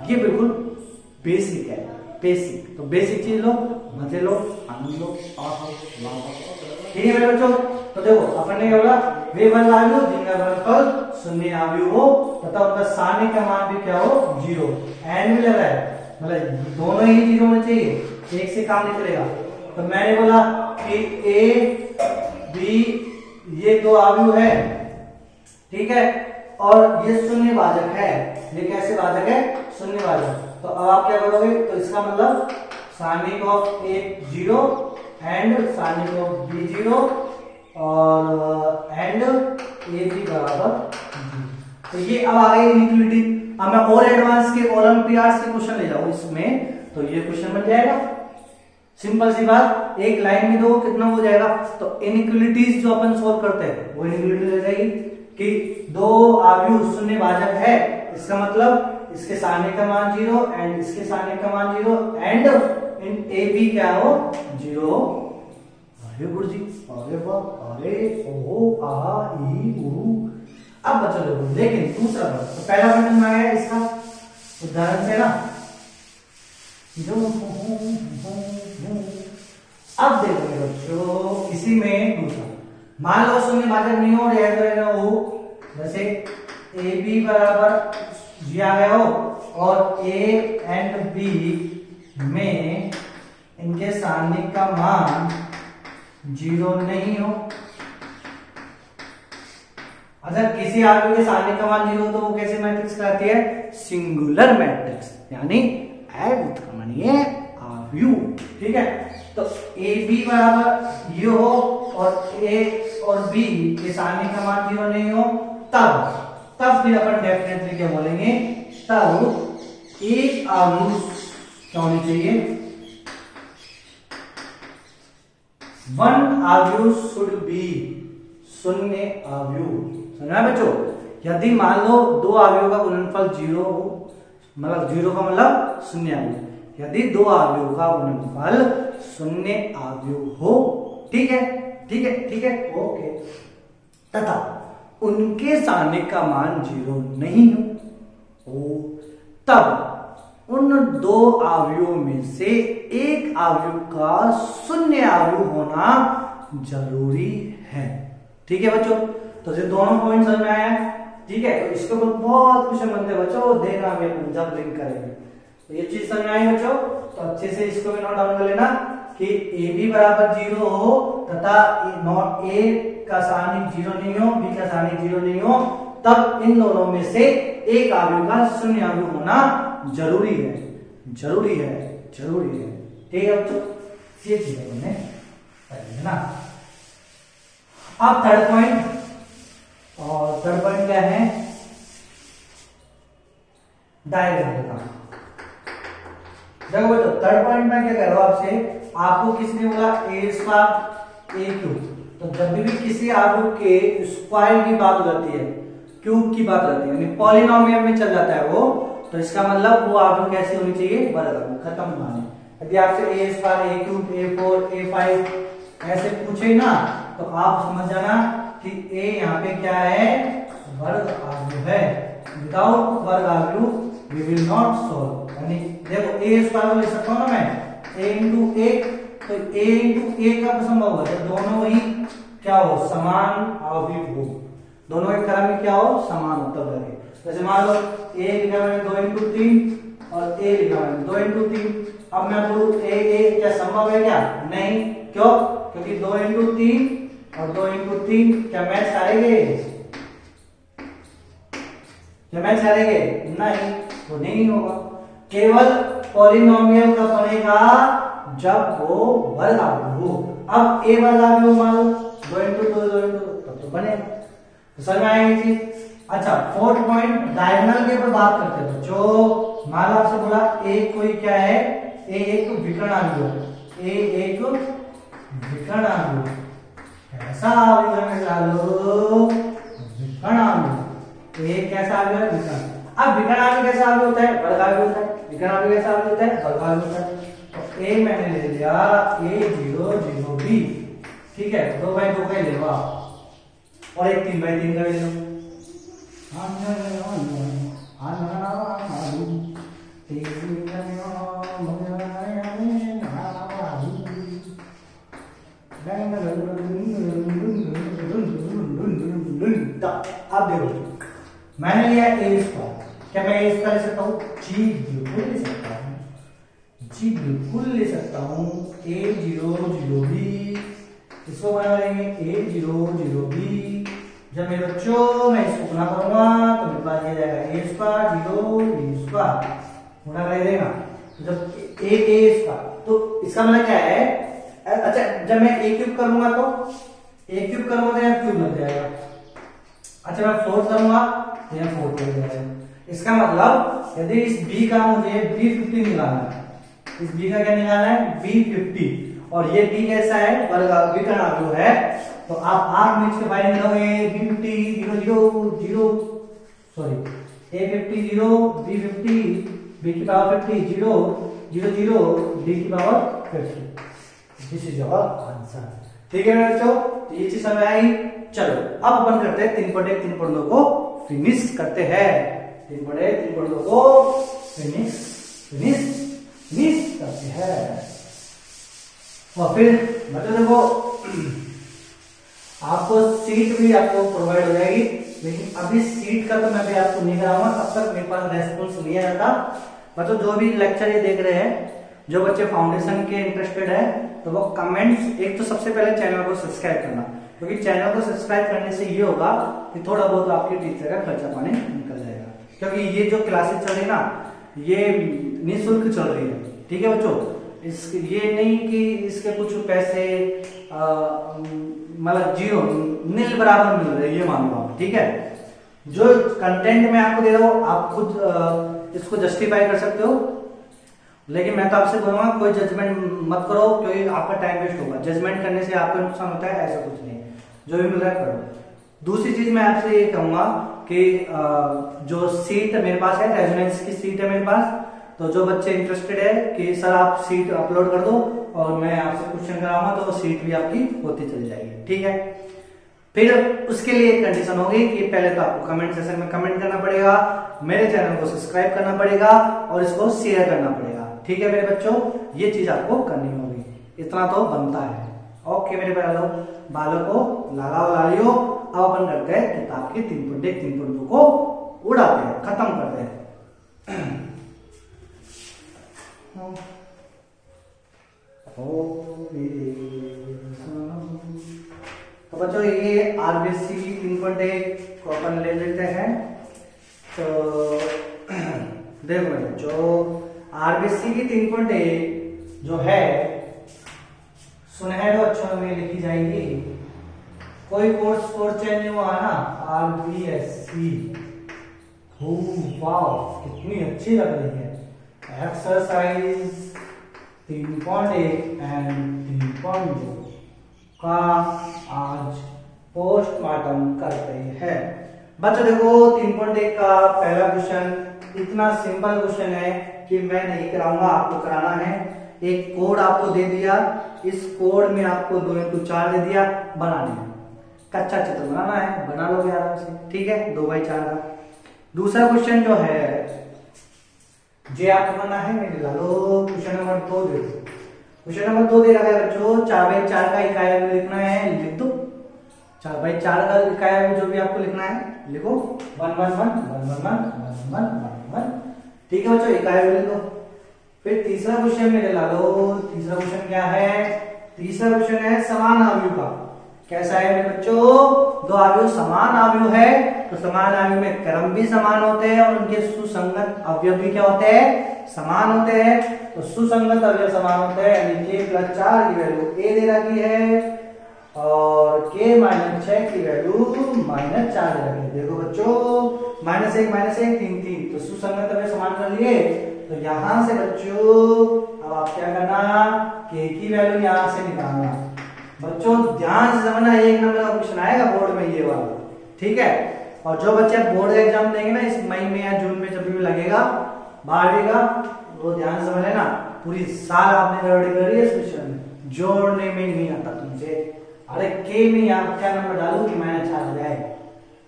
ये बिल्कुल बेसिक है, बेसिक। तो बेसिक चीज लो, मजे लो, आनंद लो, ठीक है मेरे बच्चों। तो देखो अपन ने क्या बोला, वे वन आयु जिनका गुणनफल शून्य आयु हो तथा उनका सारणी का मान भी क्या हो, 0। एंड भी लग रहा है, मतलब दोनों ही 0 होने चाहिए, एक से काम नहीं चलेगा। तो मैंने बोला कि ए बी ये दो आयु है, ठीक है, और ये शून्य भाजक है। ये कैसे भाजक है, शून्य भाजक। तो अब आप क्या करोगे, तो इसका मतलब सारणिक ऑफ ए 0 एंड सारणिक ऑफ बी 0 और एंड ए बी बराबर 0। तो ये अब आ गई इनइक्वालिटी। अब मैं और एडवांस के ओलंपियाड्स के क्वेश्चन ले जाऊं इसमें, तो ये क्वेश्चन बन जाएगा। सिंपल सी बात, एक लाइन में दो कितना हो जाएगा। तो इनइक्वालिटीज जो अपन सोल्व करते हैं वो इनइक्वालिटी हो जाएगी कि दो आयु शून्य भाजक है, इसका मतलब इसके सारणी का मान 0 एंड इसके सारणी का मान 0 एंड इन ए बी क्या हो, 0। अरे गुरु जी, अरे वाह, अरे ओ आ ई उ। अब बच्चों देखो, लेकिन दूसरा बात, तो पहला क्वेश्चन में आया इसका उदाहरण से ना, अब देखो मेरे बच्चों, इसी में दूसरा मान लो शून्य भाजक नहीं हो, जैसे ए बी बराबर दिया गया हो और ए एंड बी में इनके सारणी का मान 0 नहीं हो। अगर किसी आयु के सारणी का मान 0 हो तो वो कैसे मैट्रिक्स कहती है, सिंगुलर मैट्रिक्स, यानी अद्वितीय आयु, ठीक है। तो ए बी बराबर ये हो और ए और बी के सारणी का मान 0 नहीं हो, तब फिर अपन डेफिनेटली क्या बोलेंगे, तब एक आयु क्या होनी चाहिए, 1 आयु शुड बी, शून्य आयु। समझा बच्चों, यदि मान लो दो आयुओं का गुणनफल 0 हो, मतलब 0 का मतलब शून्य आयु, यदि दो आयुओं का गुणनफल शून्य आयु हो, ठीक है, ठीक है, ठीक है, ओके, तथा उनके सारणी का मान 0 नहीं हो, तब उन दो आयुओं में से एक आयु का शून्य आयु होना जरूरी है, ठीक है बच्चों। तो ये दोनों पॉइंट समझ में आया, ठीक है। तो इसके ऊपर बहुत क्वेश्चन बनते हैं बच्चों, देखना हमें जब लिंक करेंगे। तो ये चीज समझ में आई बच्चों, तो अच्छे से इसको भी नोट डाउन कर लेना कि ए बी बराबर 0 हो तथा नॉट ए का सारणी 0 नहीं हो, बी का सारणी 0 नहीं हो, तब इन दोनों में से एक आयु का शून्य आयु होना जरूरी है, जरूरी है, जरूरी है, ठीक है बच्चों। ये चीज है ना। अब थर्ड पॉइंट, और थर्ड पॉइंट क्या है, डायग्राम का। देखो बेटा, थर्ड पॉइंट में क्या कह रहा हूं आपसे, आपको किसने बोला ए स्क्वायर ए क्यूब, तो जब भी किसी आयु के स्क्वायर की बात हो जाती है, क्यूब की बात होती है, यानी पॉलिनोमियल में चल जाता है वो, तो इसका मतलब वो आयु कैसी होनी चाहिए, वर्ग, खत्म माने। यदि आपसे ए स्क्वायर ए क्यूब ए 4 ए 5 ऐसे पूछे ना, तो आप समझ जाना कि ए यहाँ पे क्या है, वर्ग आयु है। विदाउट वर्ग आयु वी विल नॉट सॉल्व। यानी देखो ए स्क्वायर ले सकता हूं ना मैं, ए इंटू ए, तो ए इंटू ए कब संभव होगा, जब दोनों ही क्या हो, समान आयु हो, दोनों एक तरह में क्या हो, समान हो तब लगे। जैसे मान लो ए लिखा मैंने 2 इंटू 3 और ए लिखा मैंने 2 इंटू 3। अब मैं बोलूं ए क्या संभव है क्या, नहीं, क्यों, क्योंकि 2 इंटू 3 और 2 इंटू 3 क्या मैच करेंगे, क्या मैच करेंगे, नहीं, वो नहीं होगा। केवल पॉलिनोमियल का बनेगा जब वो वर्ग आयु हो। अब ए वर्ग आयु हो, मान लो 2 इंटू 2 2 इंटू, तब तो बनेगा, तो समझ में आएगी चीज। अच्छा, फोर्थ पॉइंट डायगोनल के ऊपर बात करते हैं बच्चों। मान लो आपसे बोला ए कोई क्या है, ए एक विकर्ण आयु है, ए एक विकर्ण आयु, कैसा आयु है लो, विकर्ण आयु, ए कैसा आयु है, विकर्ण। अब विकर्ण आयु कैसा आयु होता है, वर्ग आयु होता है, विकर्ण आयु कैसा आयु होता है, वर्ग आयु होता है। तो ए मैंने ले लिया ए 0 0 बी, ठीक है, 2/2 का ही ले लो आप, और एक 3/3 का भी ले लो। अब देखो मैंने लिया ए स्क्वायर, क्या मैं ए स्क्वायर ले सकता हूँ? जी बिल्कुल ले सकता हूँ, जी बिल्कुल ले सकता हूँ। ए जीरो जीरो बी, इसको बना लेंगे ए जीरो जीरो बी। जब मेरे बच्चों मैं इसको गुना करूंगा तो मेरे पास ये जाएगा A square zero B square, गुना कर देगा। तो जब ए स्क्वायर तो इसका मतलब क्या है? अच्छा जब मैं ए क्यूब करूंगा तो ए क्यूब करूंगा तो यहाँ क्यूब लग जाएगा। अच्छा मैं फोर्थ करूंगा तो यहाँ फोर्थ लग जाएगा। इसका मतलब यदि इस b का मुझे b50 निकालना है, इस b का क्या निकालना है? b50, और ये b कैसा है? वर्ग b का नाम है। तो आप आर मिक्स के फाइल मिलोगे b50 0 0 0 sorry a50 0 b50 b की पावर 50 0 0 0 d की power 50। This is our answer. ठीक है मेरे बच्चों, तो ये चीज समझ आई। चलो अब अपन करते हैं 3.1 को फिनिश करते हैं। 3.1 को फिनिश फिनिश फिनिश करते हैं। और फिर मतलब देखो आपको सीट भी आपको प्रोवाइड हो जाएगी, लेकिन अभी सीट का तो मैं भी आपको नहीं कराऊंगा, तब तक मेरे पास रेस्पॉन्स नहीं आता। मतलब जो भी लेक्चर ये देख रहे हैं, जो बच्चे फाउंडेशन के इंटरेस्टेड है, तो वो कमेंट्स, एक तो सबसे पहले चैनल को सब्सक्राइब करना, क्योंकि चैनल को सब्सक्राइब करने से ये होगा कि थोड़ा बहुत आपके टीचर का खर्चा पानी निकल जाएगा। क्योंकि ये जो क्लासेस चल रही ना, ये निःशुल्क चल रही है। ठीक है बच्चों, इस ये नहीं कि इसके कुछ पैसे मतलब जीरो नील बराबर मिल रहे, ये मान लो आप। ठीक है, जो कंटेंट मैं आपको दे रहा हूँ आप खुद इसको जस्टिफाई कर सकते हो, लेकिन मैं तो आपसे बोलूंगा कोई जजमेंट मत करो, क्योंकि आपका टाइम वेस्ट होगा। जजमेंट करने से आपका नुकसान होता है, ऐसा कुछ नहीं। जो भी मिल रहा है करो। दूसरी चीज मैं आपसे ये कहूंगा कि जो सीट मेरे पास है, रेजोनेंस की सीट है मेरे पास, तो जो बच्चे इंटरेस्टेड है कि सर आप सीट अपलोड कर दो और मैं आपसे क्वेश्चन कराऊंगा, तो सीट भी आपकी होती चली जाएगी। ठीक है, फिर उसके लिए एक कंडीशन होगी कि पहले तो आपको कमेंट सेक्शन में कमेंट करना पड़ेगा, मेरे चैनल को सब्सक्राइब करना पड़ेगा और इसको शेयर करना पड़ेगा। ठीक है मेरे बच्चों, ये चीज आपको करनी होगी, इतना तो बनता है। ओके मेरे बालों को ला लियो। अब अपन करते हैं किताब के 3.1 को उड़ाते हैं, खत्म करते हैं। तो बच्चों ये आरबीसी 3.1 को अपन ले लेते हैं। तो देखो बच्चों, आरबीसी की 3.1 जो है सुनहरे अक्षरों में लिखी जाएगी। कोई कोर्स चेंज नहीं हुआ ना, आरबीएससी। वाओ कितनी अच्छी लग रही है। एक्सरसाइज 3.1 एंड 3.2 का आज पोस्टमार्टम करते हैं। बच्चों देखो 3.1 का पहला क्वेश्चन इतना सिंपल क्वेश्चन है कि मैं नहीं कराऊंगा, आपको कराना है। एक कोड आपको दे दिया, इस कोड में आपको 2 into 4 दे दिया, बनाने है। कच्चा चित्र बनाना है, बना लोगे आराम से। ठीक है, 2/4 का। दूसरा क्वेश्चन जो है जे आपको करना है, मैं ला लो। क्वेश्चन नंबर 2 दे दो। क्वेश्चन नंबर 2 दे रखा है बच्चों, 4/4 का इकाई में लिखना है, लिख दो। 4/4 का इकाई जो भी आपको लिखना है लिखो, 1 1 1 1 1 1 1 1 1। ठीक है बच्चों, इकाई में लिख दो। फिर तीसरा क्वेश्चन मेरे ला लो। तीसरा क्वेश्चन क्या है? तीसरा क्वेश्चन है समान आयु का। कैसा है मेरे बच्चों? दो आयु समान आयु है, तो समान आयु में क्रम भी समान होते हैं और उनके सुसंगत अवयव भी क्या होते हैं? समान होते हैं। तो सुसंगत अवयव समान होते हैं, यानी k + 4 की वैल्यू a दे रखी है और k - 6 की वैल्यू -4 दे रखी है। देखो बच्चों, -1 - 1 3 3, तो सुसंगत अवयव समान कर लिए। तो यहां से बच्चों अब आप क्या करना, k की वैल्यू यहां से निकालना। बच्चों ध्यान से समझना, 1 नंबर का क्वेश्चन आएगा बोर्ड में ये वाला। ठीक है, और जो बच्चे बोर्ड एग्जाम देंगे ना इस मई में या जून में, जब भी लगेगा 12वीं का, वो ध्यान से समझ लेना। पूरी साल आपने गड़बड़ी करी है इस क्वेश्चन में, जोड़ने में नहीं आता तुमसे। अरे के में यहाँ क्या नंबर डालू कि -4 आ जाए?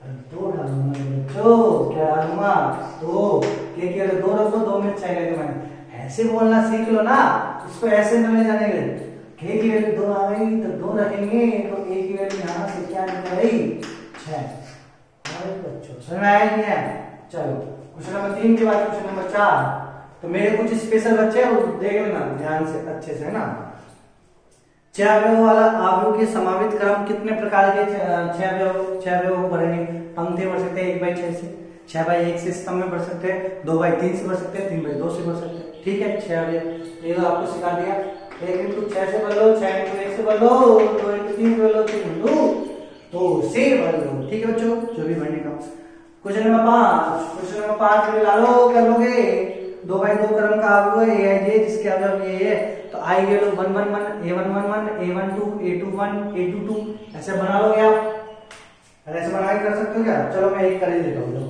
दो डालूंगा बच्चों, क्या डालूंगा? दो। के केवल दो रखो, दो में 6 लेके मैंने ऐसे बोलना सीख लो ना, इसको ऐसे न ले जाने के। के की वैल्यू 2 आ गई तो 2 रखेंगे, तो ए की वैल्यू यहाँ से क्या निकल गई? 6। अरे बच्चों समझ में आया नहीं है? चलो क्वेश्चन नंबर 3 के बाद क्वेश्चन नंबर 4। तो मेरे कुछ स्पेशल बच्चे हैं, वो देख लेना ध्यान से अच्छे से, है ना। 6 अवयव वाला अवयव के समावित क्रम कितने प्रकार के 6 अवयव को भरेंगे? पंक्ति भर सकते हैं 1/6 से, 6/1 से स्तंभ में भर सकते हैं, 2/3 से भर सकते हैं, 3/2 से भर सकते हैं। ठीक है, 6 अवयव ये तो आपको सिखा दिया। 1 into 6 से भर लो, 6 into 1 से भर लो, 2 into 3 से भर लो, 3 into 2 से भर लो। ठीक है बच्चों, जो भी भरने का। Question number 5। क्वेश्चन नंबर 5 में ला लो, कर लोगे 2/2 क्रम का अवयव है AIJ, जिसके अवयव ये है। तो आई ये लो 1 1 1 A1 1 1 A1 2 A2 1 A2 2 ऐसे बना लोगे आप। ऐसे बना के कर सकते हो क्या? चलो मैं एक कर ही देता हूँ।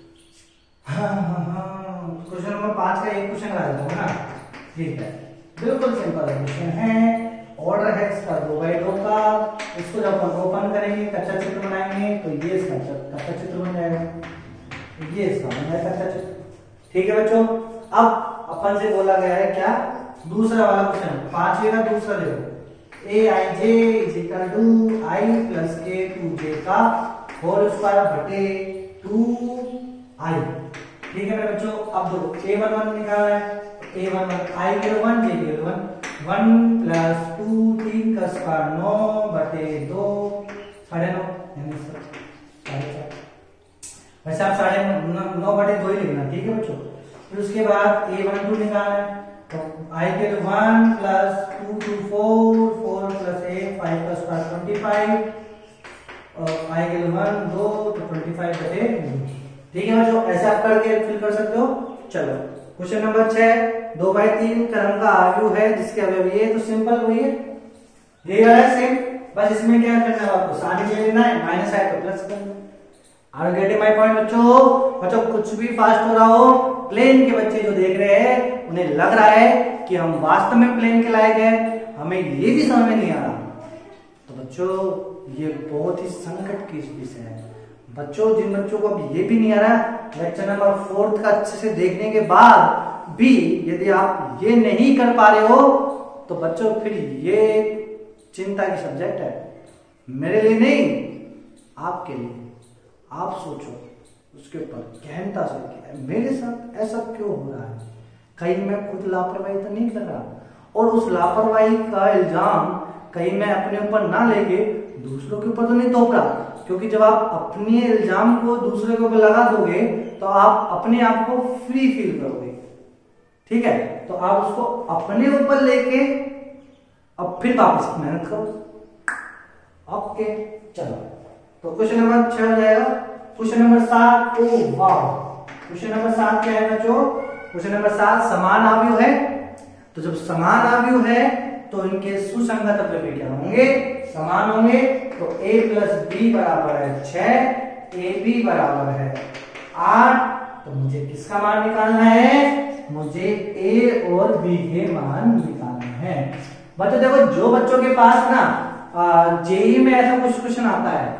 क्वेश्चन नंबर 5 का एक क्वेश्चन ला देता हूँ ना। ठीक है, बिल्कुल सिंपल क्वेश्चन है। ऑर्डर है इसका 2/2 का। इसको जब हम ओपन करेंगे, कच्चा चित्र बनाएंगे, तो ये इसका कच्चा चित्र बन जाएगा, ये इसका बन जाएगा कच्चा चित्र। ठीक है बच्चों, अब अपन से बोला गया है क्या? दूसरा वाला क्वेश्चन 5वें का दूसरा देखो। AIJ is equal to I plus K 2J का होल स्क्वायर बटे 2I। ठीक है मेरे बच्चों, अब देखो A11 निकालना है। A11 I के 1 J के 1 प्लस 2 3 का स्क्वायर 9 बटे 2 9.5 यानी 4.5। वैसे आप 9.5 बटे 2 ही लिखना। ठीक है बच्चों, फिर उसके बाद A12 निकालना है। तो I के 1 प्लस 2 2 4 प्लस 8 5 का स्क्वायर 25 और I के 1 2 तो 25 बटे 2। ठीक है बच्चों, ऐसे आप करके फिल कर सकते हो। चलो क्वेश्चन नंबर 6। 2/3 क्रम का अवयव है जिसके अवयव ये, तो सिंपल वही है, ये है सेम। बस इसमें क्या करना है आपको? साइन ले लेना है, माइनस है तो प्लस करना है। आर गेटिंग माय पॉइंट बच्चों कुछ भी फास्ट हो रहा हो, प्लेन के बच्चे जो देख रहे हैं उन्हें लग रहा है कि हम वास्तव में प्लेन के लायक हैं, हमें ये भी समझ में नहीं आ रहा। तो बच्चों ये बहुत ही संकट की विषय है। बच्चों जिन बच्चों को अब ये भी नहीं आ रहा, लेक्चर नंबर 4 का अच्छे से देखने के बाद भी यदि आप ये नहीं कर पा रहे हो, तो बच्चों फिर ये चिंता की सब्जेक्ट है, मेरे लिए नहीं आपके लिए। आप सोचो उसके ऊपर गहनता से, मेरे साथ ऐसा क्यों हो रहा है? कहीं मैं खुद लापरवाही तो नहीं कर रहा, और उस लापरवाही का इल्जाम कहीं मैं अपने ऊपर ना लेके दूसरों के ऊपर तो नहीं थोप रहा, क्योंकि जब आप अपने इल्जाम को दूसरे के ऊपर लगा दोगे तो आप अपने आप को फ्री फील करोगे। ठीक है, तो आप उसको अपने ऊपर लेके अब फिर वापस मेहनत करो। ओके चलो, तो क्वेश्चन नंबर 6 हो जाएगा। Question number 7। ओ वाह, क्वेश्चन नंबर 7 क्या है बच्चों? क्वेश्चन नंबर 7 समान अवयव है। तो जब समान अवयव है तो इनके सुसंगत अवयव क्या होंगे? समान होंगे। तो a प्लस बी बराबर है 6, ए बी बराबर है 8। तो मुझे किसका मान निकालना है? मुझे a और b के मान निकालना है। बच्चों देखो, जो बच्चों के पास ना जेई में ऐसा कुछ क्वेश्चन आता है,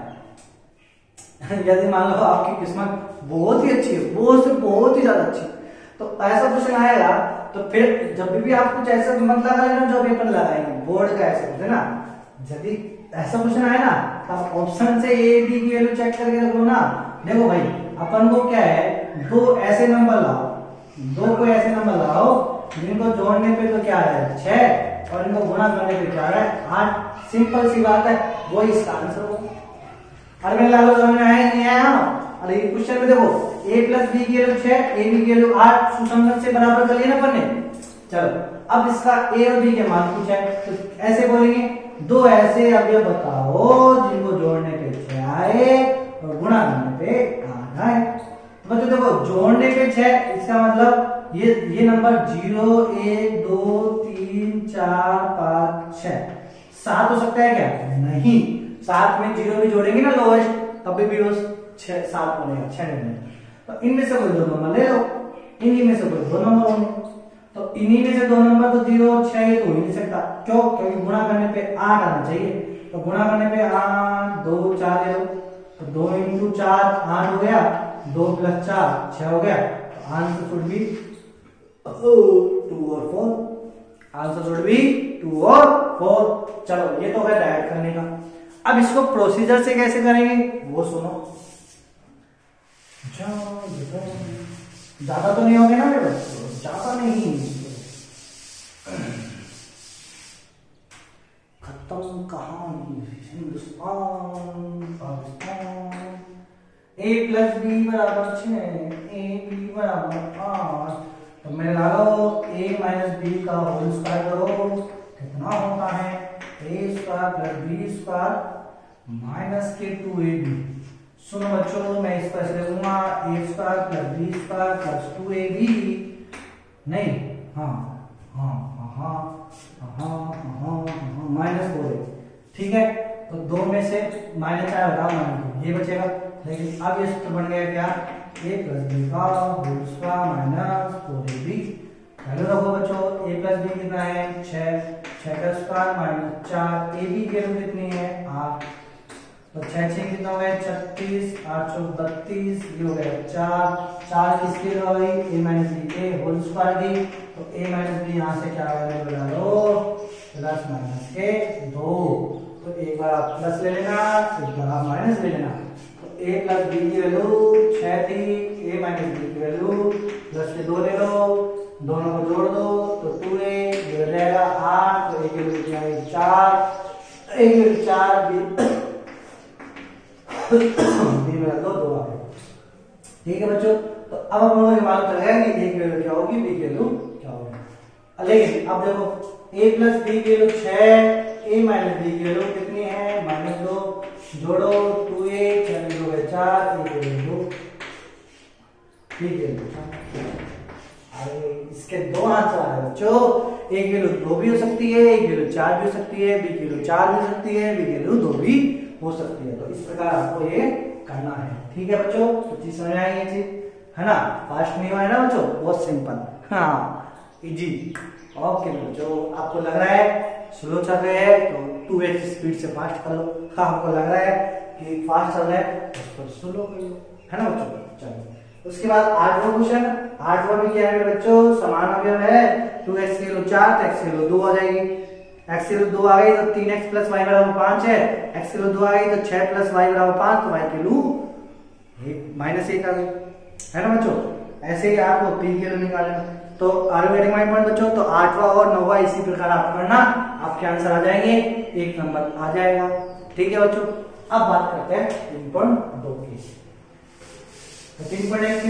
यदि मान लो आपकी किस्मत बहुत ही अच्छी है, बहुत से बहुत ही ज्यादा अच्छी, तो ऐसा क्वेश्चन आएगा, तो फिर जब भी आप कुछ ऐसा मत लगा लेना जो भी अपन लगाएंगे बोर्ड का ऐसे कुछ है ना। यदि ऐसा क्वेश्चन आए ना, तो ऑप्शन से ए बी की वैल्यू चेक करके रख लो ना। देखो भाई, अपन को क्या है, दो ऐसे नंबर लाओ, दो को ऐसे नंबर लाओ जिनको जोड़ने पे तो क्या है 6 और इनको गुणा करने पे क्या है 8। सिंपल सी बात है, वो इसका आंसर होगा। अरे मैं लालो समझ में आया नहीं आया? अरे ये क्वेश्चन में देखो a प्लस बी की वैल्यू 6, ए बी की वैल्यू 8, सुसंगत से बराबर कर लिया ना अपन ने। चलो अब इसका a और b के मान पूछा है, तो ऐसे बोलेंगे दो ऐसे अवयव बताओ जिनको जोड़ने पे 6 आए और गुणा करने पे 8 आए। तो बच्चों देखो, जोड़ने पे 6, इसका मतलब ये नंबर 0 1 2 3 4 5 6 7 हो सकता है क्या? नहीं, 7 में 0 भी जोड़ेंगे ना लोएस्ट, तभी भी वो 7 बनेगा, 6 नहीं बनेगा। तो इनमें से कोई दो नंबर ले लो, इन्हीं में से कोई दो नंबर होंगे, तो इन्हीं में से दो नंबर तो 0 और 6 ये तो हो ही नहीं सकता। क्यों? क्योंकि गुणा करने पे 8 आना चाहिए। तो गुणा करने पे 8 2 4 ले लो, तो 2 into 4 8 हो गया, 2 + 4 6 हो गया, तो आंसर शुड बी 2 और 4, आंसर शुड बी 2 और 4। चलो ये तो है डायरेक्ट करने का। अब इसको प्रोसीजर से कैसे करेंगे वो सुनो। ज्यादा तो नहीं हो गया ना मेरे बच्चों, ज्यादा नहीं, खत्म कहानी Hindustan Pakistan. a + b = 6, ab = 8, तो मैंने लगाओ a - b का होल स्क्वायर करो, कितना होता है a² + b² - 2ab। सुनो बच्चों, मैं इसको ऐसे लिखूंगा a² + b² + 2ab, नहीं, -4a, ठीक है। तो 2 में से माइनस आया हटा -2, ये बचेगा। लेकिन अब ये सूत्र बन गया क्या, a + b का होल स्क्वायर - 4ab। वैल्यू रखो बच्चों, a + b कितना है 6, 6 का स्क्वायर - 4, ab की वैल्यू कितनी है 8, तो 6 6 कितना हो गया 36, 8 4 32, ये हो गया 4, 4 किसकी हो गई a - b के होल स्क्वायर की, तो a - b यहाँ से क्या वैल्यू डालो प्लस माइनस के 2, तो एक बार आप प्लस ले लेना, एक बार आप माइनस ले लेना। तो a + b की वैल्यू 6 थी, a - b की वैल्यू प्लस के 2 ले लो, दोनों को जोड़ दो तो 2a, ये हो जाएगा 8, तो a की वैल्यू कितनी आई 4, a की वैल्यू 4, b में रख दो 2 आ गए। ठीक है बच्चों, तो अब हम लोगों को मालूम चल गया कि a की वैल्यू क्या होगी, b की वैल्यू क्या होगी। लेकिन अब देखो a + b की वैल्यू 6, a - b की वैल्यू कितनी है -2, जोड़ो 2a, 6 हो गए 4, a की वैल्यू ठीक है। अरे इसके दो आंसर आ रहे बच्चों, a की वैल्यू 2 भी हो सकती है, a की वैल्यू 4 भी हो सकती है, b की वैल्यू 4 भी हो सकती है, b की वैल्यू 2 भी हो सकती है। तो इस प्रकार आपको ये करना है। ठीक है बच्चों, तो चीज समझ आएगी ये चीज, है ना, फास्ट नहीं हुआ है ना बच्चों, बहुत सिंपल, हाँ इजी। ओके बच्चों, आपको लग रहा है स्लो चल रहे हैं तो 2x स्पीड से फास्ट कर लो, हाँ आपको लग रहा है कि फास्ट चल रहा है तो स्लो कर लो, है ना बच्चों। चलो उसके बाद 8वां क्वेश्चन, 8वां में क्या है मेरे बच्चों, समान अवयव है, 2x की वैल्यू 4 तो x की वैल्यू 2 आ जाएगी, x की वैल्यू 2 आ गई तो 3x + y = 5 है, x की वैल्यू 2 आ गई तो 6 + y = 5, तो y की वैल्यू -1 आ गई, है ना बच्चों। ऐसे ही आपको p की वैल्यू निकालना, तो आर्गुमेंटिंग माइंड पॉइंट बच्चों, तो 8वां और 9वां इसी प्रकार आप करना, आपके आंसर आ जाएंगे, 1 नंबर आ जाएगा। ठीक है बच्चों, अब बात करते हैं 3.2 की। तो 3.1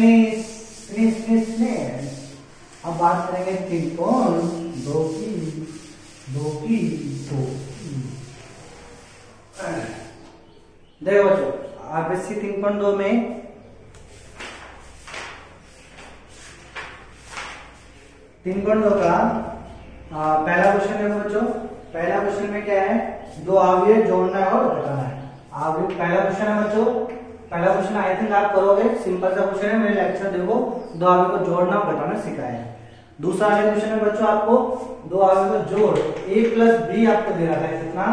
में अब बात करेंगे 3.2 की, 2 की 2। देखो बच्चों, आरबीसी 3.2 में का पहला क्वेश्चन है बच्चों। पहला क्वेश्चन में क्या है, 2 अवयव जोड़ना है और घटाना है। पहला क्वेश्चन है बच्चों, पहला क्वेश्चन आई थिंक आप करोगे, सिंपल सा क्वेश्चन है, मेरे लेक्चर देखो 2 अवयव को जोड़ना और घटाना सिखाया है। दूसरा वाला क्वेश्चन है बच्चों, आपको 2 अवयव को जोड़ a + b आपको दे रहा है कितना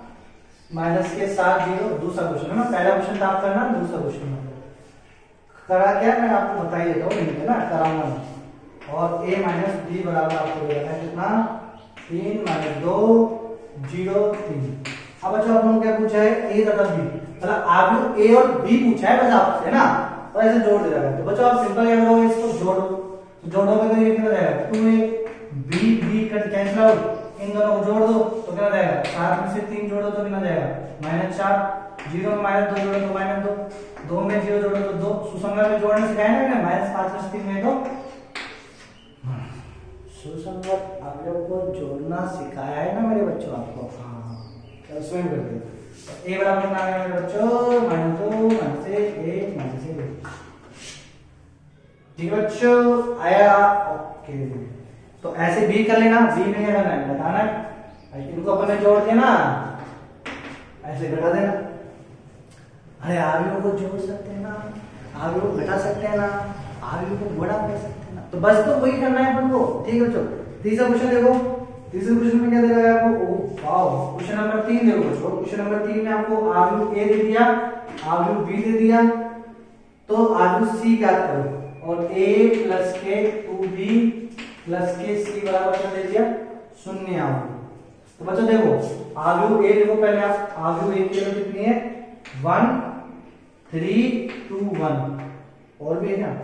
-0। दूसरा क्वेश्चन है ना, पहला क्वेश्चन तो आप करना, दूसरा क्वेश्चन करा क्या मैं आपको बता ही देता हूँ, नहीं है ना कराऊंगा। और a - b बराबर आपको दे रहा है कितना 3 - 2 0 3। अब बच्चों आप लोगों क्या पूछा है, a तथा b, मतलब आप a और b पूछा है बस आपसे, है ना, और ऐसे जोड़ दे रहा है। तो बच्चों आप सिंपल क्या करोगे, इसको जोड़ो, तो जोड़ोगे तो ये कितना जाएगा 2a, b cut cancel out, इन दोनों को जोड़ दो तो कितना जाएगा, 7 में से 3 जोड़ो तो कितना जाएगा -4, 0 में -2 जोड़ो तो -2, 2 में 0 जोड़ो तो 2, सुसंगत में जोड़ना सिखाया ना, -5 में 3 में तो सुसंगत अवयव को जोड़ना सिखाया है ना मेरे बच्चों आपको, हाँ चलो स्वयं कर दे। तो a बराबर कितना आ गया मेरे बच्चों -2 -1 -1। ठीक है बच्चों, आया, ओके। तो ऐसे b कर लेना, b में क्या करना है बताना है, इनको अपन ने जोड़ के ना ऐसे घटा देना। अरे अवयव को जोड़ सकते हैं ना, अवयव को घटा सकते हैं ना, अवयव को बड़ा कर सकते हैं ना, तो बस तो वही करना है अपन को। ठीक है बच्चों, तीसरा क्वेश्चन देखो, तीसरे क्वेश्चन में क्या दे रहा है आपको, वाओ, क्वेश्चन नंबर 3 देखो बच्चों। क्वेश्चन नंबर 3 में आपको अवयव a दे दिया, आव्यूह बी दे दिया, तो आव्यूह सी क्या करो, और a प्लस के 2b प्लस के सी बराबर क्या दे दिया, शून्य आव्यूह। तो बच्चों देखो आव्यूह ए देखो पहले आप, आव्यूह ए की वैल्यू कितनी है 1 3 2 1, और भी है ना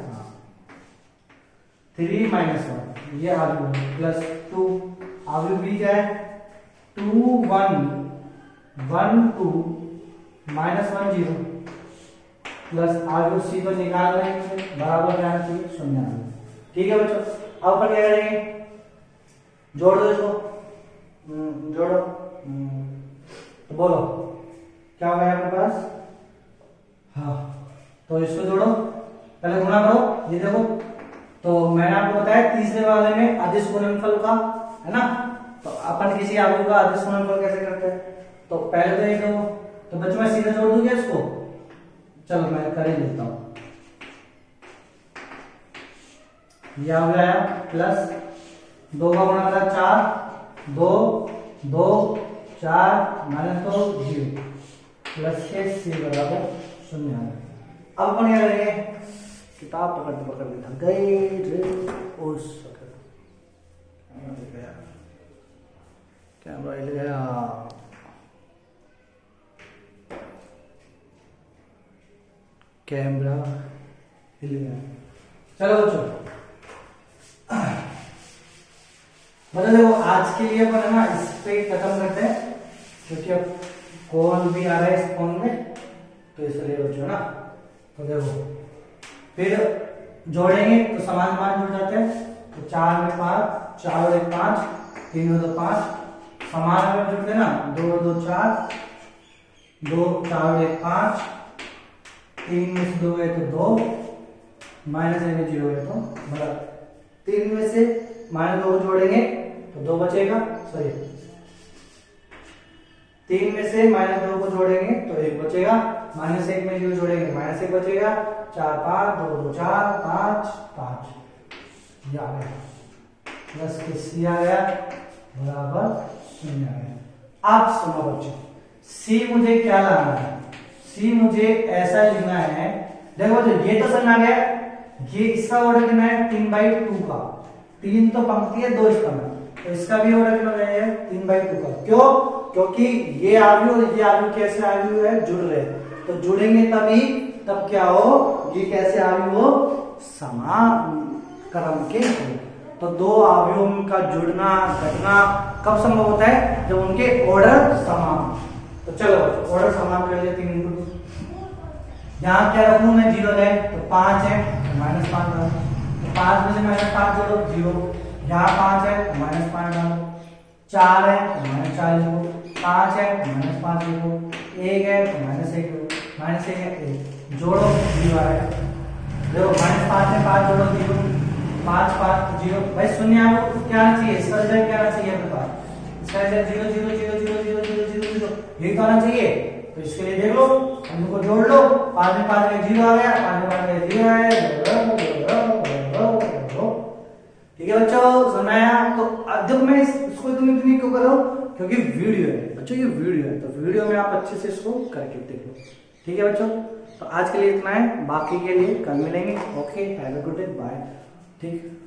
3 माइनस 1, ये आव्यूह प्लस 2, आव्यूह बी क्या है 2 1 1 2 माइनस 1 0 प्लस आव्यूह सी को निकाल रहे हैं बराबर क्या आना चाहिए, शून्य आना। ठीक है बच्चों, अब अपन क्या करेंगे, जोड़ दो इसको, जोड़ो, तो बोलो क्या होगा आपके पास, हाँ तो इसको जोड़ो, पहले गुणा करो, ये देखो, तो मैंने आपको बताया तीसरे वाले में अदिश गुणनफल का है ना, तो अपन किसी आव्यूह का अदिश गुणनफल कैसे करते हैं, तो पहले तो ये देखो, तो बच्चों मैं सीधा जोड़ दूंगा इसको, चलो मैं कर ही लेता हूं, यह हो गया प्लस 2 का गुणा करा 4 2 2 4 माइनस 2 0 प्लस के सी बराबर 0 आ गया। अब अपन क्या करेंगे, किताब पकड़ते पकड़ते थक गए रे, उस कैमरा हिल गया, कैमरा हिल गया। चलो बच्चों मतलब देखो आज के लिए अपन है ना इस पे खत्म करते हैं, क्योंकि अब कॉल भी आ रहा है इस फोन में, तो इसलिए बच्चों ना, तो देखो फिर जोड़ेंगे तो समान जुड़ जाते हैं, तो 4 में 5 4 और 1 5 3 में 2 5, समान में जुड़ते ना 2 2 4 2 4 और 1 5, 3 में से 2 है तो 2, माइनस में 0 है तो बराबर, 3 में से माइनस 2 जोड़ेंगे तो 2 बचेगा, सॉरी 3 में से माइनस 2 को जोड़ेंगे तो 1 बचेगा, माइनस 1 में 0 जोड़ेंगे माइनस 1 बचेगा, 4 5 2 2 4 5 5, ये आ गया प्लस के सी आ गया बराबर 0 आ गया। अब सुनो बच्चों, सी मुझे क्या लाना है, सी मुझे ऐसा लिखना है, देखो जो ये तो समझ आ गया, ये इसका ऑर्डर कितना है 3/2 का, 3 तो पंक्ति है 2 स्तंभ, तो इसका भी ऑर्डर कितना है 3/2 का, क्यों, क्योंकि ये आव्यूह कैसे आव्यूह है जुड़ रहे, तो जुड़ेंगे तभी, तब क्या हो, ये कैसे आव्यूह हो, समान क्रम के हो, तो दो आव्यूहों का जुड़ना घटना कब संभव होता है, जब उनके ऑर्डर समान। तो चलो ऑर्डर समान कर लेते हैं, 3 × 2, यहाँ क्या रखूं मैं 0 है तो 5 है तो -5 डालो, तो 5 में से -5 जोड़ो 0, यहाँ 5 है तो -5 डालो, 4 है तो -4 जोड़ो, 5 है तो -5 जोड़ो, 1 है तो -1 जोड़ो, -1 है 1 जोड़ो 0 आएगा, देखो -5 में 5 जोड़ो 0, 5 5 0, भाई शून्य आपको क्या आना चाहिए, इसका रिजल्ट क्या आना चाहिए आपके पास, इसका रिजल्ट 0 0 0 0 0 0 0 0 यही तो आना चाहिए, तो इसके लिए देख लो इनको जोड़ लो, 5 में 5 में 0 आ गया, 5 में 5 में 0 है, ठीक है बच्चों सुनाया। तो जब मैं इसको इतनी क्यों कर रहा हूँ, क्योंकि वीडियो है बच्चों, ये वीडियो है, तो वीडियो में आप अच्छे से इसको करके देख लो, ठीक है बच्चों। तो आज के लिए इतना है, बाकी के लिए कल मिलेंगे, okay have a good day, bye, ठीक।